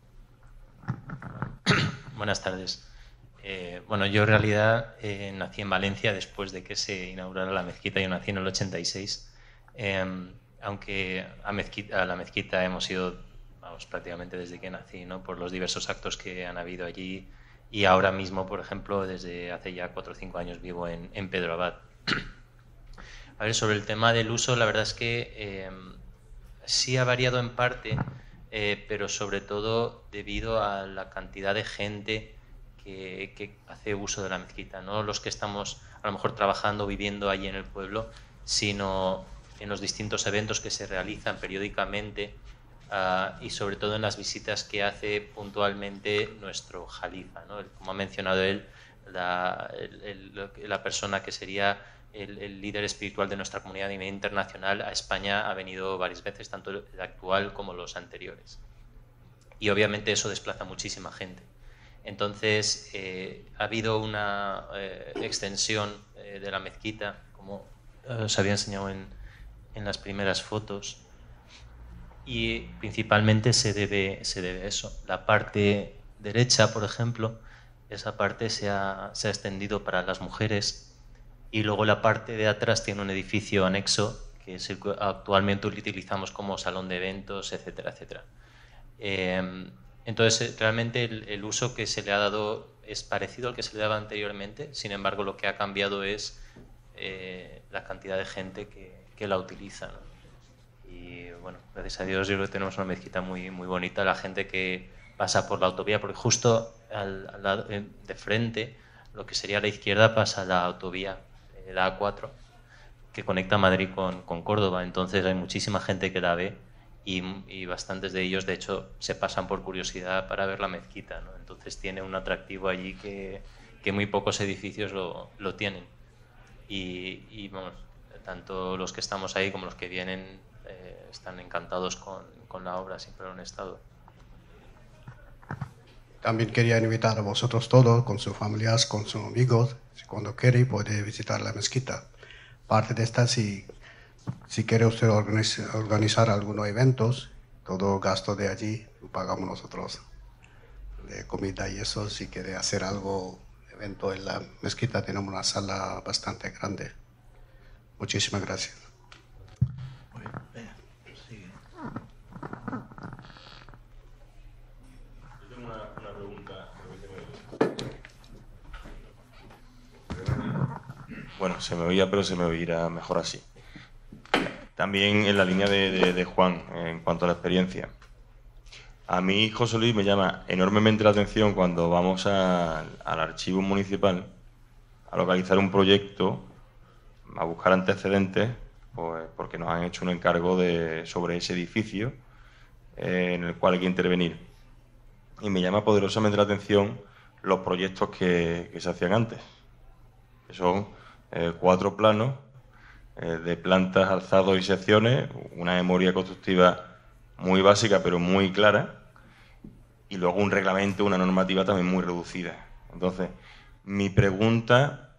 Buenas tardes. Bueno, yo en realidad nací en Valencia después de que se inaugurara la mezquita. Yo nací en el 86. Aunque a la mezquita hemos ido prácticamente desde que nací, ¿no? Por los diversos actos que han habido allí, y ahora mismo, por ejemplo, desde hace ya 4 o 5 años vivo en Pedro Abad. A ver, sobre el tema del uso, la verdad es que sí ha variado en parte, pero sobre todo debido a la cantidad de gente que hace uso de la mezquita, no los que estamos a lo mejor trabajando, viviendo allí en el pueblo, sino en los distintos eventos que se realizan periódicamente. Y sobre todo en las visitas que hace puntualmente nuestro jalifa, ¿no? Como ha mencionado él, la persona que sería el líder espiritual de nuestra comunidad a nivel internacional a España ha venido varias veces, tanto el actual como los anteriores. Y obviamente eso desplaza muchísima gente. Entonces ha habido una extensión de la mezquita, como os había enseñado en las primeras fotos. Y principalmente se debe a eso. La parte derecha, por ejemplo, esa parte se ha extendido para las mujeres, y luego la parte de atrás tiene un edificio anexo que es el que actualmente utilizamos como salón de eventos, etcétera, etcétera. Entonces, realmente el uso que se le ha dado es parecido al que se le daba anteriormente, sin embargo, lo que ha cambiado es la cantidad de gente que la utiliza, ¿no? Y bueno, gracias a Dios yo creo que tenemos una mezquita muy, muy bonita. La gente que pasa por la autovía, porque justo al lado de frente, lo que sería a la izquierda, pasa la autovía, la A4, que conecta Madrid con Córdoba. Entonces hay muchísima gente que la ve y bastantes de ellos, de hecho, se pasan por curiosidad para ver la mezquita, ¿no? Entonces tiene un atractivo allí que muy pocos edificios lo tienen. Y vamos, tanto los que estamos ahí como los que vienen están encantados con la obra, siempre lo han estado. También quería invitar a vosotros todos, con sus familias, con sus amigos, si cuando quiere puede visitar la mezquita. Parte de esta, si quiere usted organizar algunos eventos, todo gasto de allí lo pagamos nosotros, de comida y eso. Si quiere hacer algo, evento en la mezquita, tenemos una sala bastante grande. Muchísimas gracias. Bueno, se me oía, pero se me oirá mejor así. También en la línea de Juan, en cuanto a la experiencia. A mí, José Luis, me llama enormemente la atención cuando vamos al archivo municipal a localizar un proyecto, a buscar antecedentes, pues porque nos han hecho un encargo sobre ese edificio en el cual hay que intervenir. Y me llama poderosamente la atención los proyectos que se hacían antes, que son 4 planos de plantas, alzados y secciones, una memoria constructiva muy básica pero muy clara, y luego un reglamento, una normativa también muy reducida. Entonces, mi pregunta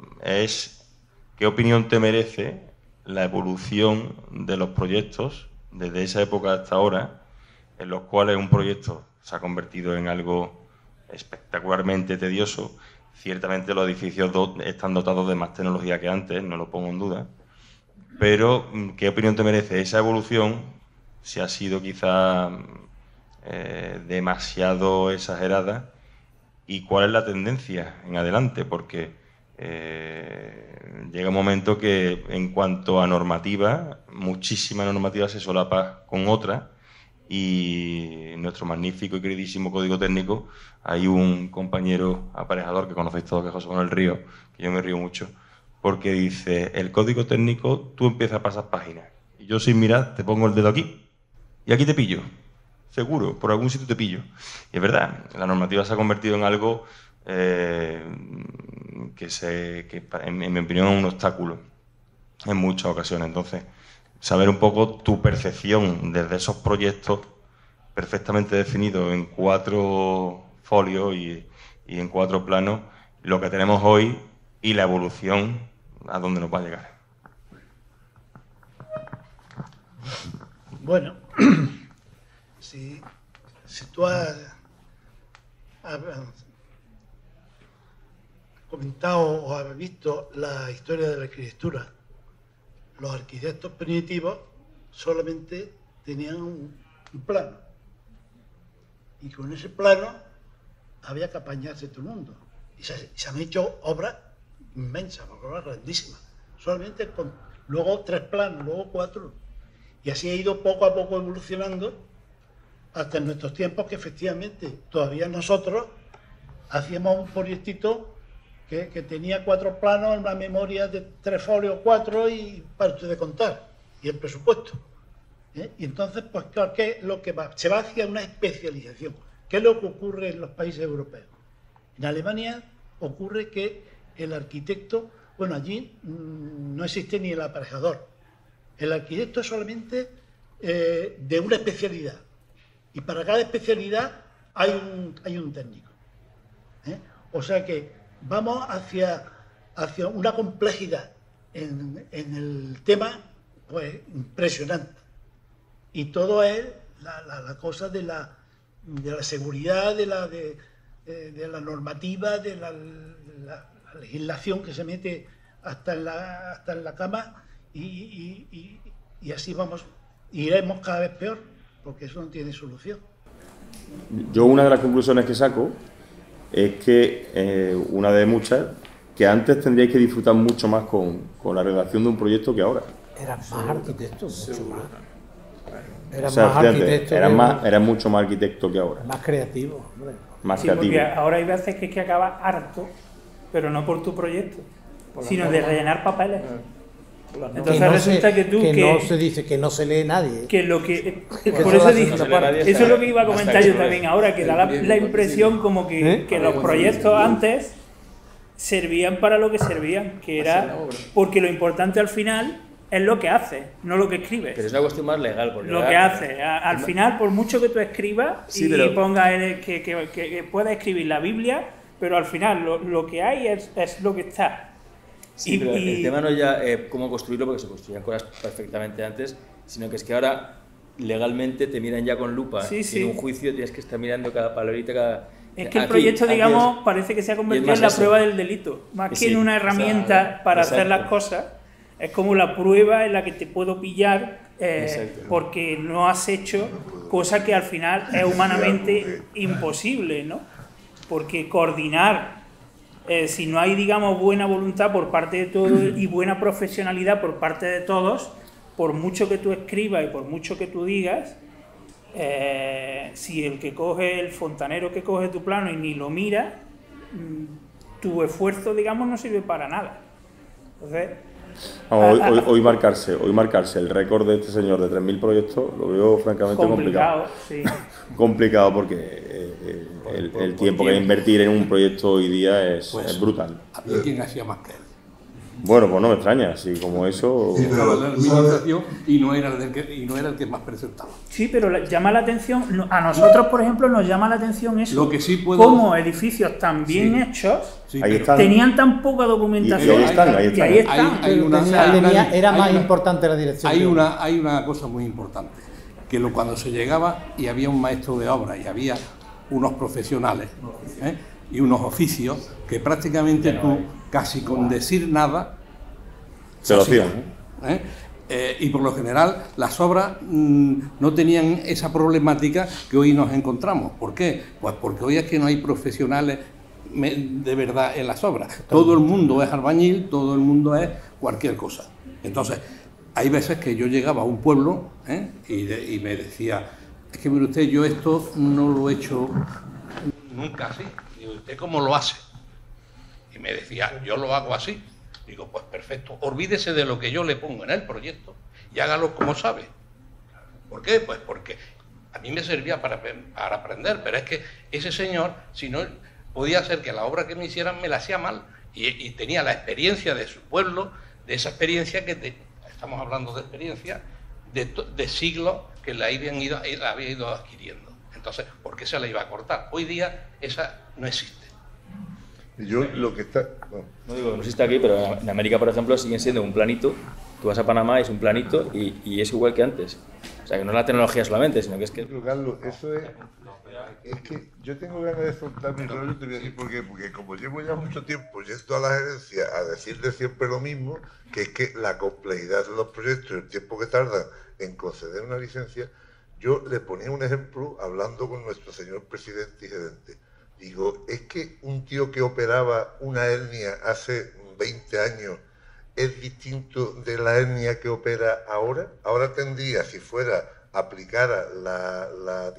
es: ¿qué opinión te merece la evolución de los proyectos desde esa época hasta ahora, en los cuales un proyecto se ha convertido en algo espectacularmente tedioso. Ciertamente los edificios están dotados de más tecnología que antes, no lo pongo en duda, pero ¿qué opinión te merece esa evolución? Si ha sido quizá demasiado exagerada, y cuál es la tendencia en adelante, porque llega un momento que en cuanto a normativa, muchísima normativa se solapa con otra, y en nuestro magnífico y queridísimo Código Técnico hay un compañero aparejador que conocéis todos, que es José Manuel Río, que yo me río mucho, porque dice, el Código Técnico, tú empiezas a pasar páginas, y yo sin mirar te pongo el dedo aquí, y aquí te pillo, seguro, por algún sitio te pillo. Y es verdad, la normativa se ha convertido en algo que en mi opinión es un obstáculo en muchas ocasiones. Entonces, saber un poco tu percepción desde esos proyectos perfectamente definidos en 4 folios y en 4 planos, lo que tenemos hoy y la evolución a dónde nos va a llegar. Bueno, si tú has comentado o has visto la historia de la arquitectura, los arquitectos primitivos solamente tenían un plano, y con ese plano había que apañarse todo el mundo, y se han hecho obras inmensas, obras grandísimas, solamente con luego 3 planos, luego 4, y así ha ido poco a poco evolucionando hasta en nuestros tiempos, que efectivamente todavía nosotros hacíamos un proyectito que tenía 4 planos, en una memoria de 3 folios, 4, y para ustedes contar, y el presupuesto. Y entonces, pues claro, ¿qué es lo que va? Se va hacia una especialización. ¿Qué es lo que ocurre en los países europeos? En Alemania ocurre que el arquitecto, bueno, allí no existe ni el aparejador. El arquitecto es solamente de una especialidad, y para cada especialidad hay un técnico. O sea que vamos hacia una complejidad en el tema, pues impresionante, y todo es la cosa de la seguridad, de la normativa, de la legislación que se mete hasta en la cama, y así vamos, iremos cada vez peor, porque eso no tiene solución. Yo una de las conclusiones que saco es que, una de muchas, que antes tendríais que disfrutar mucho más con la redacción de un proyecto que ahora. Eran más arquitectos, mucho más. Eran mucho más arquitectos que ahora. Más creativos, hombre. Más sí, creativos. Porque ahora hay veces que es que acabas harto, pero no por tu proyecto, sino de rellenar papeles. Entonces que no resulta que no se dice, que no se lee nadie. Que lo que por eso digo, eso es lo que iba a comentar yo también ahora, que da la impresión como que los proyectos antes servían para lo que servían, que era porque lo importante al final es lo que haces, no lo que escribes. Pero es una cuestión más legal. Porque lo que haces. Al final, por mucho que tú escribas y pongas que puedas escribir la Biblia, pero al final lo que hay es lo que está. Sí, pero el tema no es ya cómo construirlo, porque se construían cosas perfectamente antes, sino que es que ahora legalmente te miran ya con lupa. Sí. Y en un juicio tienes que estar mirando cada palabrita, Es que el proyecto, digamos, parece que se ha convertido en la prueba del delito, más que en una herramienta para hacer las cosas. Es como la prueba en la que te puedo pillar porque no has hecho cosa que al final es humanamente imposible, ¿no? Porque coordinar, si no hay, digamos, buena voluntad por parte de todos y buena profesionalidad por parte de todos, por mucho que tú escribas y por mucho que tú digas, si el que coge, el fontanero que coge tu plano y ni lo mira, tu esfuerzo, digamos, no sirve para nada. Entonces, hoy marcarse el récord de este señor de 3.000 proyectos lo veo francamente complicado. Sí. Complicado porque el tiempo que hay que invertir en un proyecto hoy día es brutal. Había quien hacía más que él. Bueno, pues no me extraña, así como eso... Sí, pero la administración y no era el que más presentaba. Sí, pero llama la atención, a nosotros, por ejemplo, nos llama la atención eso. Lo que sí puedo... Como edificios tan bien hechos, tenían tan poca documentación. Y ahí están. Era más importante la dirección. Hay una cosa muy importante, que cuando se llegaba y había un maestro de obra y había unos profesionales y unos oficios que prácticamente tú, casi con decir nada, se lo hacían. Y por lo general las obras no tenían esa problemática que hoy nos encontramos. ¿Por qué? Pues porque hoy es que no hay profesionales de verdad en las obras. Todo el mundo es albañil, todo el mundo es cualquier cosa. Entonces, hay veces que yo llegaba a un pueblo y me decía, es que mire usted, yo esto no lo he hecho nunca así. Digo, ¿usted cómo lo hace? Y me decía, yo lo hago así. Digo, pues perfecto, olvídese de lo que yo le pongo en el proyecto y hágalo como sabe. ¿Por qué? Pues porque a mí me servía para aprender, pero es que ese señor, si no, podía ser que la obra que me hicieran me la hacía mal y tenía la experiencia de su pueblo, de esa experiencia estamos hablando de experiencia de siglos que la había ido adquiriendo. Entonces, ¿por qué se la iba a cortar? Hoy día esa no existe. Yo lo que está... No digo que no existe aquí, pero en América, por ejemplo, siguen siendo un planito. Tú vas a Panamá, es un planito y es igual que antes. O sea, que no es la tecnología solamente, sino que es que... Pero, Carlos, eso es que yo tengo ganas de soltar mi rollo, te voy a decir por qué. Porque como llevo ya mucho tiempo yendo a la gerencia a decirle siempre lo mismo, que es que la complejidad de los proyectos y el tiempo que tardan en conceder una licencia, yo le ponía un ejemplo hablando con nuestro señor presidente y gerente. Digo, es que un tío que operaba una hernia hace 20 años es distinto de la hernia que opera ahora. Ahora tendría, si fuera aplicara la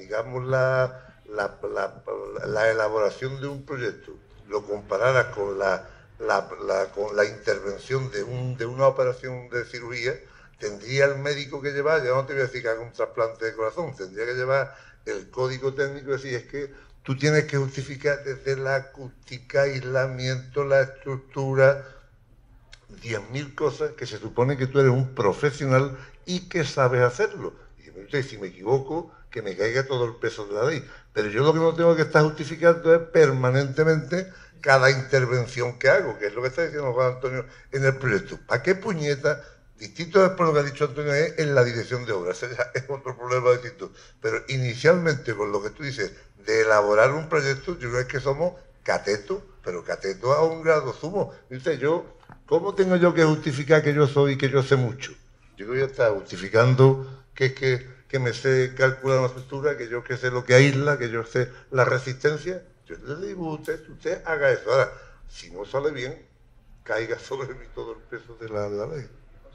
elaboración de un proyecto, lo compararas con la intervención de una operación de cirugía, tendría el médico que llevar, ya no te voy a decir que haga un trasplante de corazón, tendría que llevar el código técnico y decir, es que tú tienes que justificar desde la acústica, aislamiento, la estructura, 10.000 cosas que se supone que tú eres un profesional y que sabes hacerlo. Y si me equivoco, que me caiga todo el peso de la ley. Pero yo lo que no tengo que estar justificando es permanentemente cada intervención que hago, que es lo que está diciendo Juan Antonio en el proyecto. ¿Para qué puñeta? Distinto es por lo que ha dicho Antonio, es en la dirección de obras. Ese ya es otro problema distinto. Pero inicialmente, con lo que tú dices, de elaborar un proyecto, yo creo que somos catetos, pero catetos a un grado sumo. Dice, ¿cómo tengo yo que justificar que yo soy y que yo sé mucho? Yo voy a estar justificando que me sé calcular una estructura, que yo que sé lo que aísla, que yo sé la resistencia. Yo le digo a usted haga eso. Ahora, si no sale bien, caiga sobre mí todo el peso de la ley.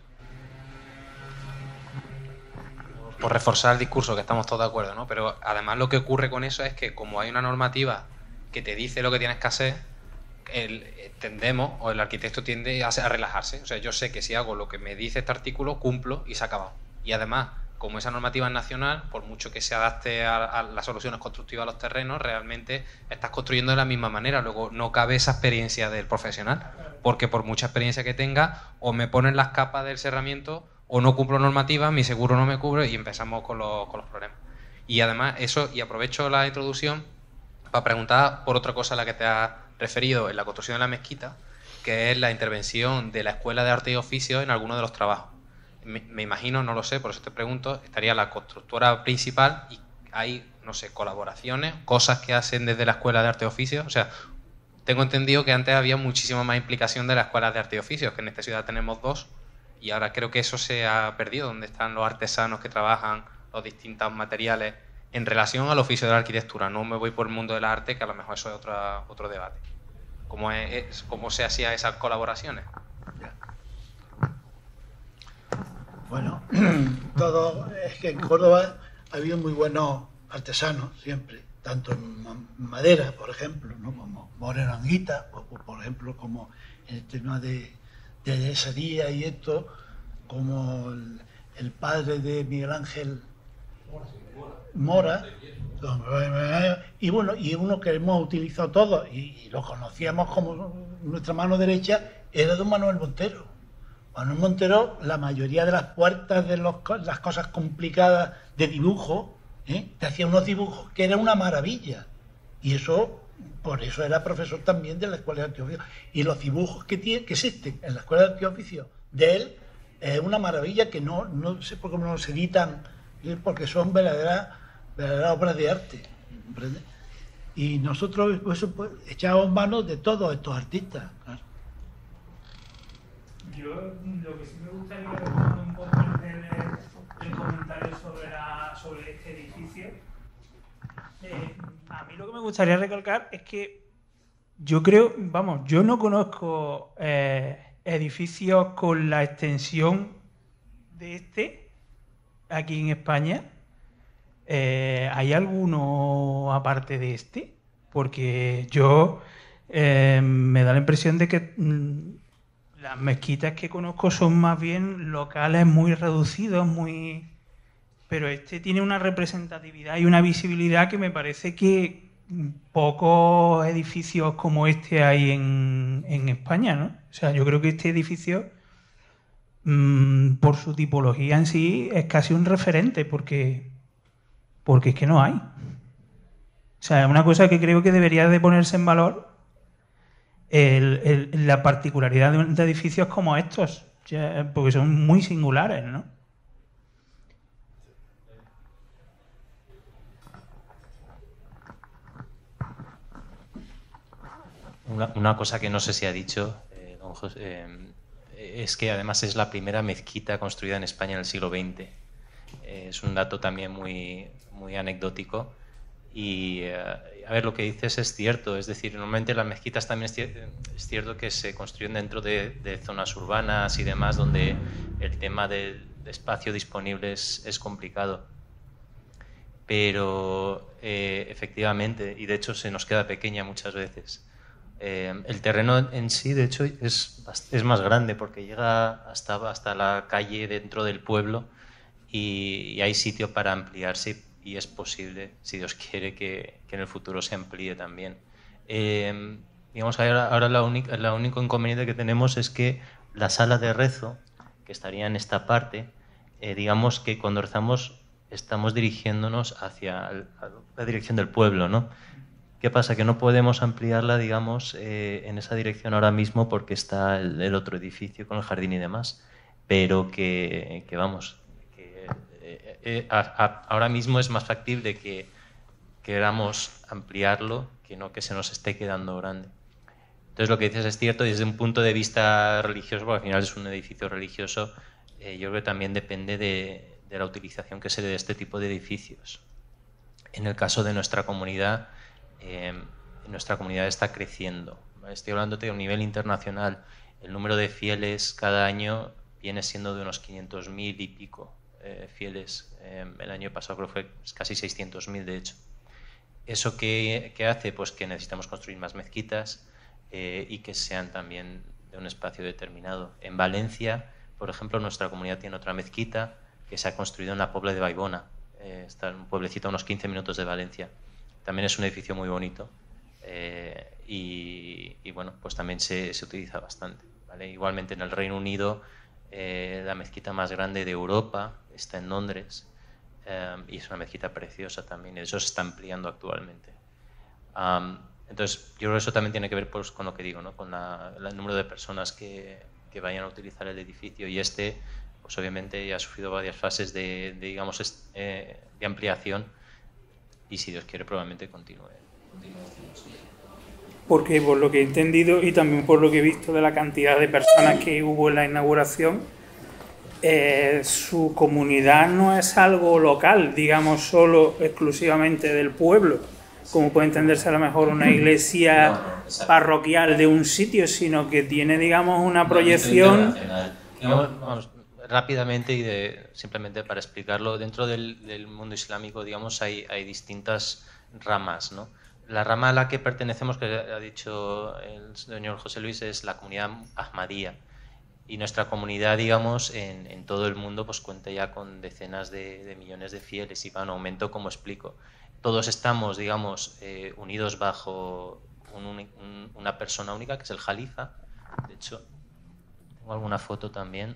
Por reforzar el discurso, que estamos todos de acuerdo, ¿no? Pero además lo que ocurre con eso es que como hay una normativa que te dice lo que tienes que hacer, tendemos, o el arquitecto tiende a relajarse. O sea, yo sé que si hago lo que me dice este artículo, cumplo y se ha acabado. Y además, como esa normativa es nacional, por mucho que se adapte a las soluciones constructivas a los terrenos, realmente estás construyendo de la misma manera. Luego no cabe esa experiencia del profesional, porque por mucha experiencia que tenga, o me ponen las capas del cerramiento, o no cumplo normativas, mi seguro no me cubre y empezamos con los problemas. Y además eso, y aprovecho la introducción para preguntar por otra cosa a la que te has referido en la construcción de la mezquita, que es la intervención de la Escuela de Arte y Oficios en alguno de los trabajos. Me imagino, no lo sé, por eso te pregunto, estaría la constructora principal y hay, no sé, colaboraciones, cosas que hacen desde la Escuela de Arte y Oficios. O sea, tengo entendido que antes había muchísima más implicación de las escuelas de arte y oficios, que en esta ciudad tenemos 2, y ahora creo que eso se ha perdido, donde están los artesanos que trabajan los distintos materiales en relación al oficio de la arquitectura. No me voy por el mundo del arte, que a lo mejor eso es otro debate. ¿Cómo se hacían esas colaboraciones? Bueno, es que en Córdoba ha habido muy buenos artesanos siempre, tanto en madera, por ejemplo, ¿no? Como Moreno Anguita, por ejemplo, como en el tema de yesería y esto, como el padre de Miguel Ángel Mora. Y bueno, y uno que hemos utilizado todos y lo conocíamos como nuestra mano derecha era don Manuel Montero. Manuel Montero, la mayoría de las puertas de las cosas complicadas de dibujo, te hacía unos dibujos que eran una maravilla. Y eso, por eso era profesor también de la Escuela de Arteoficios. Y los dibujos que existen en la Escuela de Arteoficios de él es una maravilla que no sé por qué no se editan, porque son verdaderas obras de arte. ¿Comprende? Y nosotros pues, echábamos mano de todos estos artistas. Claro. Yo lo que sí me gustaría retomar un poco el comentario sobre este edificio. A mí lo que me gustaría recalcar es que yo creo, yo no conozco edificios con la extensión de este aquí en España. ¿Hay alguno aparte de este? Porque yo me da la impresión de que las mezquitas que conozco son más bien locales muy reducidos, pero este tiene una representatividad y una visibilidad que me parece que pocos edificios como este hay en España, ¿no? O sea, yo creo que este edificio, por su tipología en sí, es casi un referente, porque es que no hay. O sea, es una cosa que creo que debería de ponerse en valor, la particularidad de edificios como estos, porque son muy singulares, ¿no? Una cosa que no sé si ha dicho, don José, es que además es la primera mezquita construida en España en el siglo XX. Es un dato también muy anecdótico. Y a ver, lo que dices es cierto, es decir, normalmente las mezquitas también es cierto que se construyen dentro de zonas urbanas y demás, donde el tema del espacio disponible es complicado. Pero efectivamente, y de hecho se nos queda pequeña muchas veces. El terreno en sí, de hecho, es más grande porque llega hasta la calle dentro del pueblo y hay sitio para ampliarse. Y es posible, si Dios quiere, que en el futuro se amplíe también. Digamos, ahora el único inconveniente que tenemos es que la sala de rezo, que estaría en esta parte, digamos que cuando rezamos estamos dirigiéndonos hacia la dirección del pueblo, ¿no? ¿Qué pasa? Que no podemos ampliarla, digamos, en esa dirección ahora mismo porque está el otro edificio con el jardín y demás, pero que vamos... ahora mismo es más factible que queramos ampliarlo que no que se nos esté quedando grande. Entonces lo que dices es cierto y desde un punto de vista religioso, porque al final es un edificio religioso, yo creo que también depende de la utilización que se dé de este tipo de edificios. En el caso de nuestra comunidad está creciendo. Estoy hablando de un nivel internacional. El número de fieles cada año viene siendo de unos 500.000 y pico. Fieles. El año pasado creo que fue casi 600.000 de hecho. ¿Eso qué hace? Pues que necesitamos construir más mezquitas y que sean también de un espacio determinado. En Valencia, por ejemplo, nuestra comunidad tiene otra mezquita que se ha construido en la Pobla de Baibona. Está en un pueblecito a unos 15 minutos de Valencia. También es un edificio muy bonito y bueno, pues también se utiliza bastante, ¿vale? Igualmente en el Reino Unido, la mezquita más grande de Europa está en Londres y es una mezquita preciosa también, y eso se está ampliando actualmente. Entonces, yo creo que eso también tiene que ver pues, con lo que digo, ¿no? Con el número de personas que vayan a utilizar el edificio, y pues obviamente ya ha sufrido varias fases de ampliación, y si Dios quiere probablemente continúe. Porque por lo que he entendido y también por lo que he visto de la cantidad de personas que hubo en la inauguración, su comunidad no es algo local, digamos, solo exclusivamente del pueblo, como puede entenderse a lo mejor una iglesia parroquial de un sitio, sino que tiene, digamos, una proyección... Vamos, rápidamente y simplemente para explicarlo, dentro del mundo islámico, digamos, hay distintas ramas, ¿no? La rama a la que pertenecemos, que ha dicho el señor José Luis, es la comunidad Ahmadía. Y nuestra comunidad, digamos, en todo el mundo, pues cuenta ya con decenas de millones de fieles y va en aumento, como explico. Todos estamos, digamos, unidos bajo una persona única, que es el Jalifa. De hecho, tengo alguna foto también.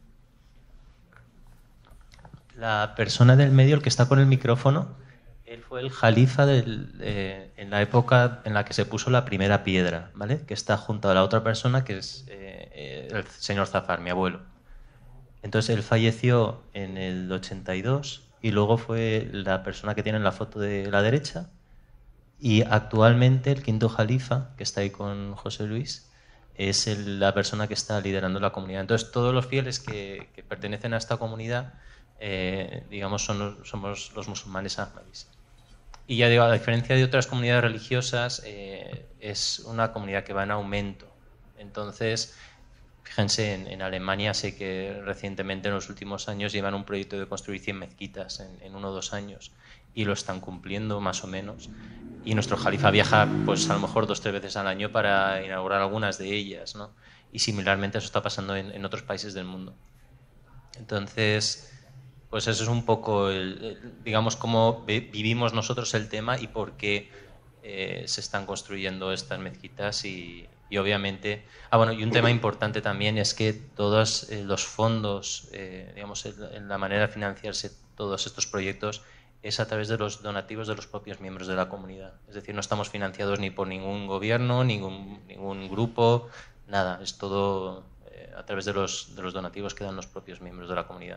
La persona del medio, el que está con el micrófono, él fue el Jalifa en la época en la que se puso la primera piedra, ¿vale? Que está junto a la otra persona, que es el señor Zafar, mi abuelo. Entonces él falleció en el 82 y luego fue la persona que tiene en la foto de la derecha, y actualmente el quinto Jalifa, que está ahí con José Luis, es la persona que está liderando la comunidad. Entonces todos los fieles que pertenecen a esta comunidad, digamos, somos los musulmanes ahmadís. Y ya digo, a diferencia de otras comunidades religiosas, es una comunidad que va en aumento. Entonces, fíjense, en Alemania sé que recientemente, en los últimos años, llevan un proyecto de construir 100 mezquitas en 1 o 2 años, y lo están cumpliendo más o menos. Y nuestro Jalifa viaja, pues a lo mejor 2 o 3 veces al año para inaugurar algunas de ellas, ¿no? Y similarmente eso está pasando en otros países del mundo. Entonces, pues eso es un poco, digamos, cómo vivimos nosotros el tema y por qué se están construyendo estas mezquitas y obviamente... bueno, y un tema importante también es que todos los fondos, digamos, la manera de financiarse todos estos proyectos es a través de los donativos de los propios miembros de la comunidad. Es decir, no estamos financiados ni por ningún gobierno, ningún grupo, nada. Es todo a través de los donativos que dan los propios miembros de la comunidad.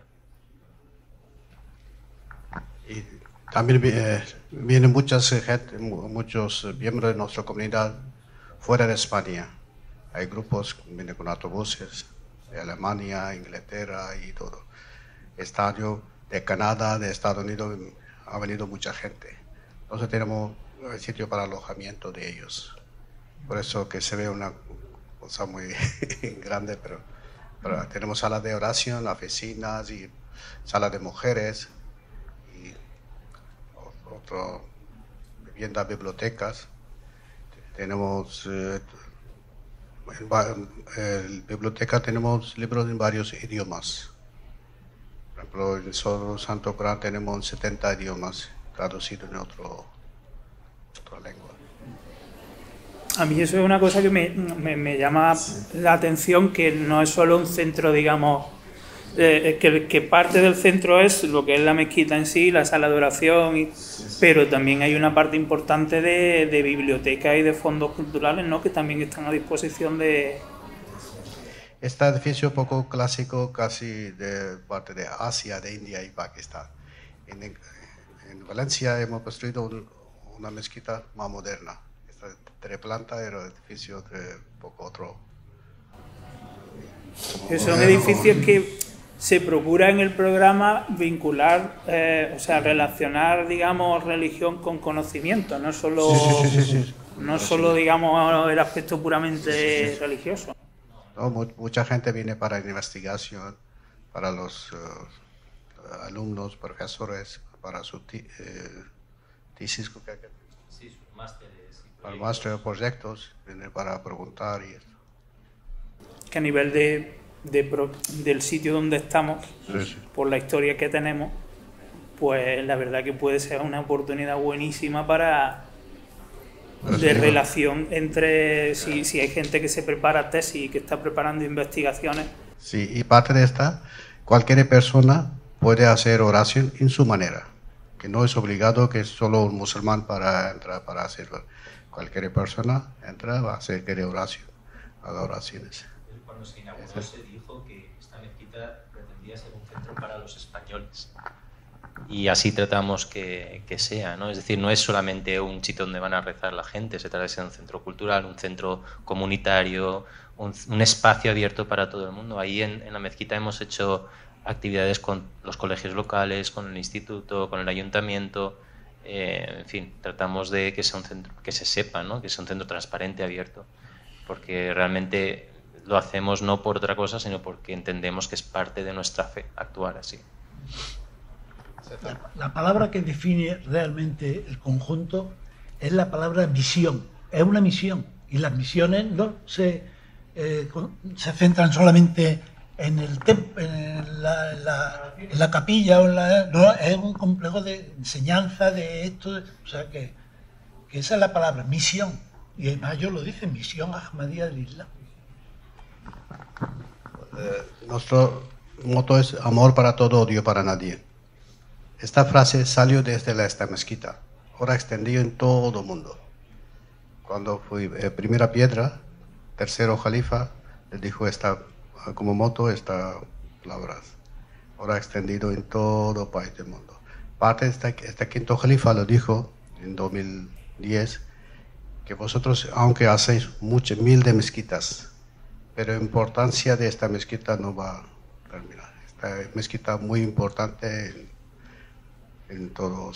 Y también vienen muchos miembros de nuestra comunidad fuera de España. Hay grupos que vienen con autobuses de Alemania, Inglaterra y todo. Este año de Canadá, de Estados Unidos, ha venido mucha gente. Entonces tenemos sitio para alojamiento de ellos. Por eso que se ve una cosa muy grande, pero tenemos salas de oración, oficinas y salas de mujeres. Viviendas, bibliotecas. Tenemos en biblioteca tenemos libros en varios idiomas. Por ejemplo, en solo Santo Corán tenemos 70 idiomas traducidos en otra lengua. A mí eso es una cosa que me llama la atención, que no es solo un centro, digamos, que parte del centro es lo que es la mezquita en sí, la sala de oración, pero también hay una parte importante de biblioteca y de fondos culturales, ¿no?, que también están a disposición de... Este edificio poco clásico, casi de parte de Asia, de India y Pakistán. En Valencia hemos construido una mezquita más moderna. Esta 3 plantas era el edificio de poco otro. Son edificios que se procura en el programa vincular, o sea, relacionar, digamos, religión con conocimiento, no solo, no solo, digamos, el aspecto puramente religioso. No, mucha gente viene para investigación, para los alumnos, profesores, para su tesis, para el máster de proyectos, viene para preguntar y eso. Que a nivel del sitio donde estamos, por la historia que tenemos, pues la verdad que puede ser una oportunidad buenísima de relación entre si hay gente que se prepara tesis y que está preparando investigaciones. Sí, y parte de esta, cualquier persona puede hacer oración en su manera, que no es obligado que es solo un musulmán para entrar para hacerlo. Cualquier persona entra, va a hacer oración, haga oraciones. Cuando se inauguró se dijo que esta mezquita pretendía ser un centro para los españoles. Y así tratamos que sea, ¿no? Es decir, no es solamente un sitio donde van a rezar la gente, se trata de ser un centro cultural, un centro comunitario, un espacio abierto para todo el mundo. Ahí en la mezquita hemos hecho actividades con los colegios locales, con el instituto, con el ayuntamiento, en fin, tratamos de que sea un centro, que se sepa, ¿no?, que sea un centro transparente, abierto, porque realmente lo hacemos no por otra cosa, sino porque entendemos que es parte de nuestra fe actuar así. La palabra que define realmente el conjunto es la palabra misión. Es una misión, y las misiones no se se centran solamente en el en la capilla, no, es un complejo de enseñanza de esto, o sea que esa es la palabra, misión, y además ellos lo dicen, misión Ahmadía del Islam. Nuestro moto es amor para todo, odio para nadie. Esta frase salió desde esta mezquita, ahora extendido en todo el mundo. Cuando fui primera piedra, tercero califa, le dijo como moto estas palabras. Ahora extendido en todo el país del mundo. Parte de este quinto califa lo dijo en 2010, que vosotros, aunque hacéis mil de mezquitas, pero la importancia de esta mezquita no va a terminar. Esta mezquita muy importante en todo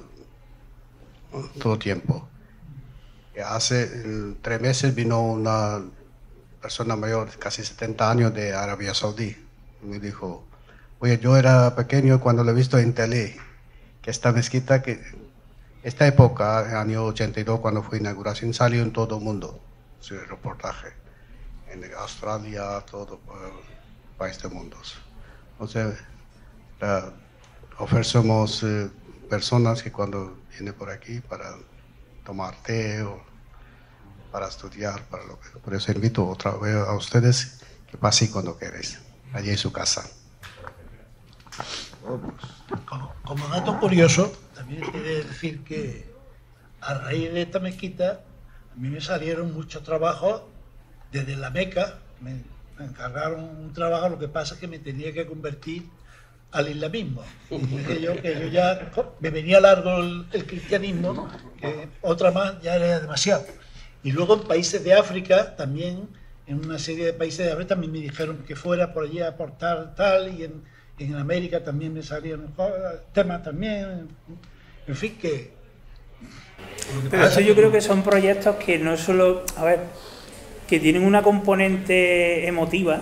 tiempo. Hace 3 meses vino una persona mayor, casi 70 años, de Arabia Saudí. Me dijo, oye, yo era pequeño cuando lo he visto en tele, que esta mezquita, que esta época, año 82, cuando fue inauguración, salió en todo el mundo, su reportaje. En Australia, todo el país del mundo. Entonces, ofrecemos personas que cuando vienen por aquí para tomar té o para estudiar, por eso invito otra vez a ustedes que pasen cuando queréis, allí en su casa. Como dato curioso, también he de decir que a raíz de esta mezquita a mí me salieron muchos trabajos desde la Meca, me encargaron un trabajo, lo que pasa es que me tenía que convertir al islamismo. Y dije yo que yo ya me venía largo el cristianismo, que otra más ya era demasiado. Y luego en países de África también, en una serie de países de África también me dijeron que fuera por allí a aportar tal, y en América también me salieron temas también, en fin que... Pero eso yo creo que son proyectos que no solo, que tienen una componente emotiva,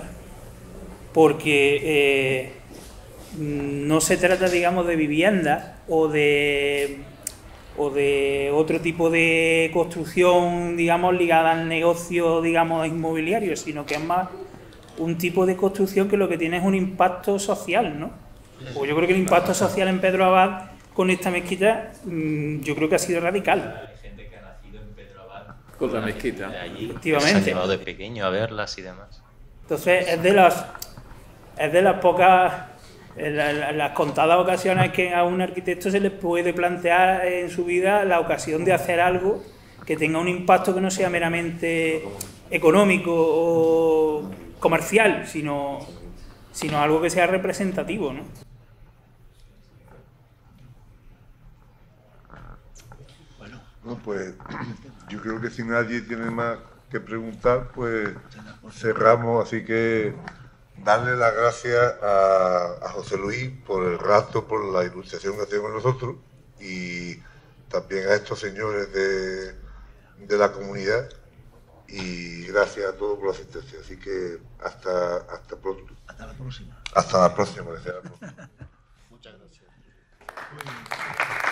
porque no se trata, digamos, de vivienda o de otro tipo de construcción, digamos, ligada al negocio, digamos, inmobiliario, sino que es más un tipo de construcción que lo que tiene es un impacto social, ¿no? Pues yo creo que el impacto social en Pedro Abad con esta mezquita, yo creo que ha sido radical. Hay gente que ha nacido en Pedro Abad con la mezquita. De allí, efectivamente. se han llevado de pequeño a verlas y demás. Entonces es de las pocas, las contadas ocasiones que a un arquitecto se le puede plantear en su vida la ocasión de hacer algo que tenga un impacto que no sea meramente económico o comercial, sino algo que sea representativo, ¿no? Bueno, pues yo creo que si nadie tiene más que preguntar, pues cerramos, así que darle las gracias a José Luis por el rato, por la ilustración que ha tenido con nosotros, y también a estos señores de la comunidad, y gracias a todos por la asistencia. Así que hasta pronto. Hasta la próxima. Hasta la próxima. Muchas gracias.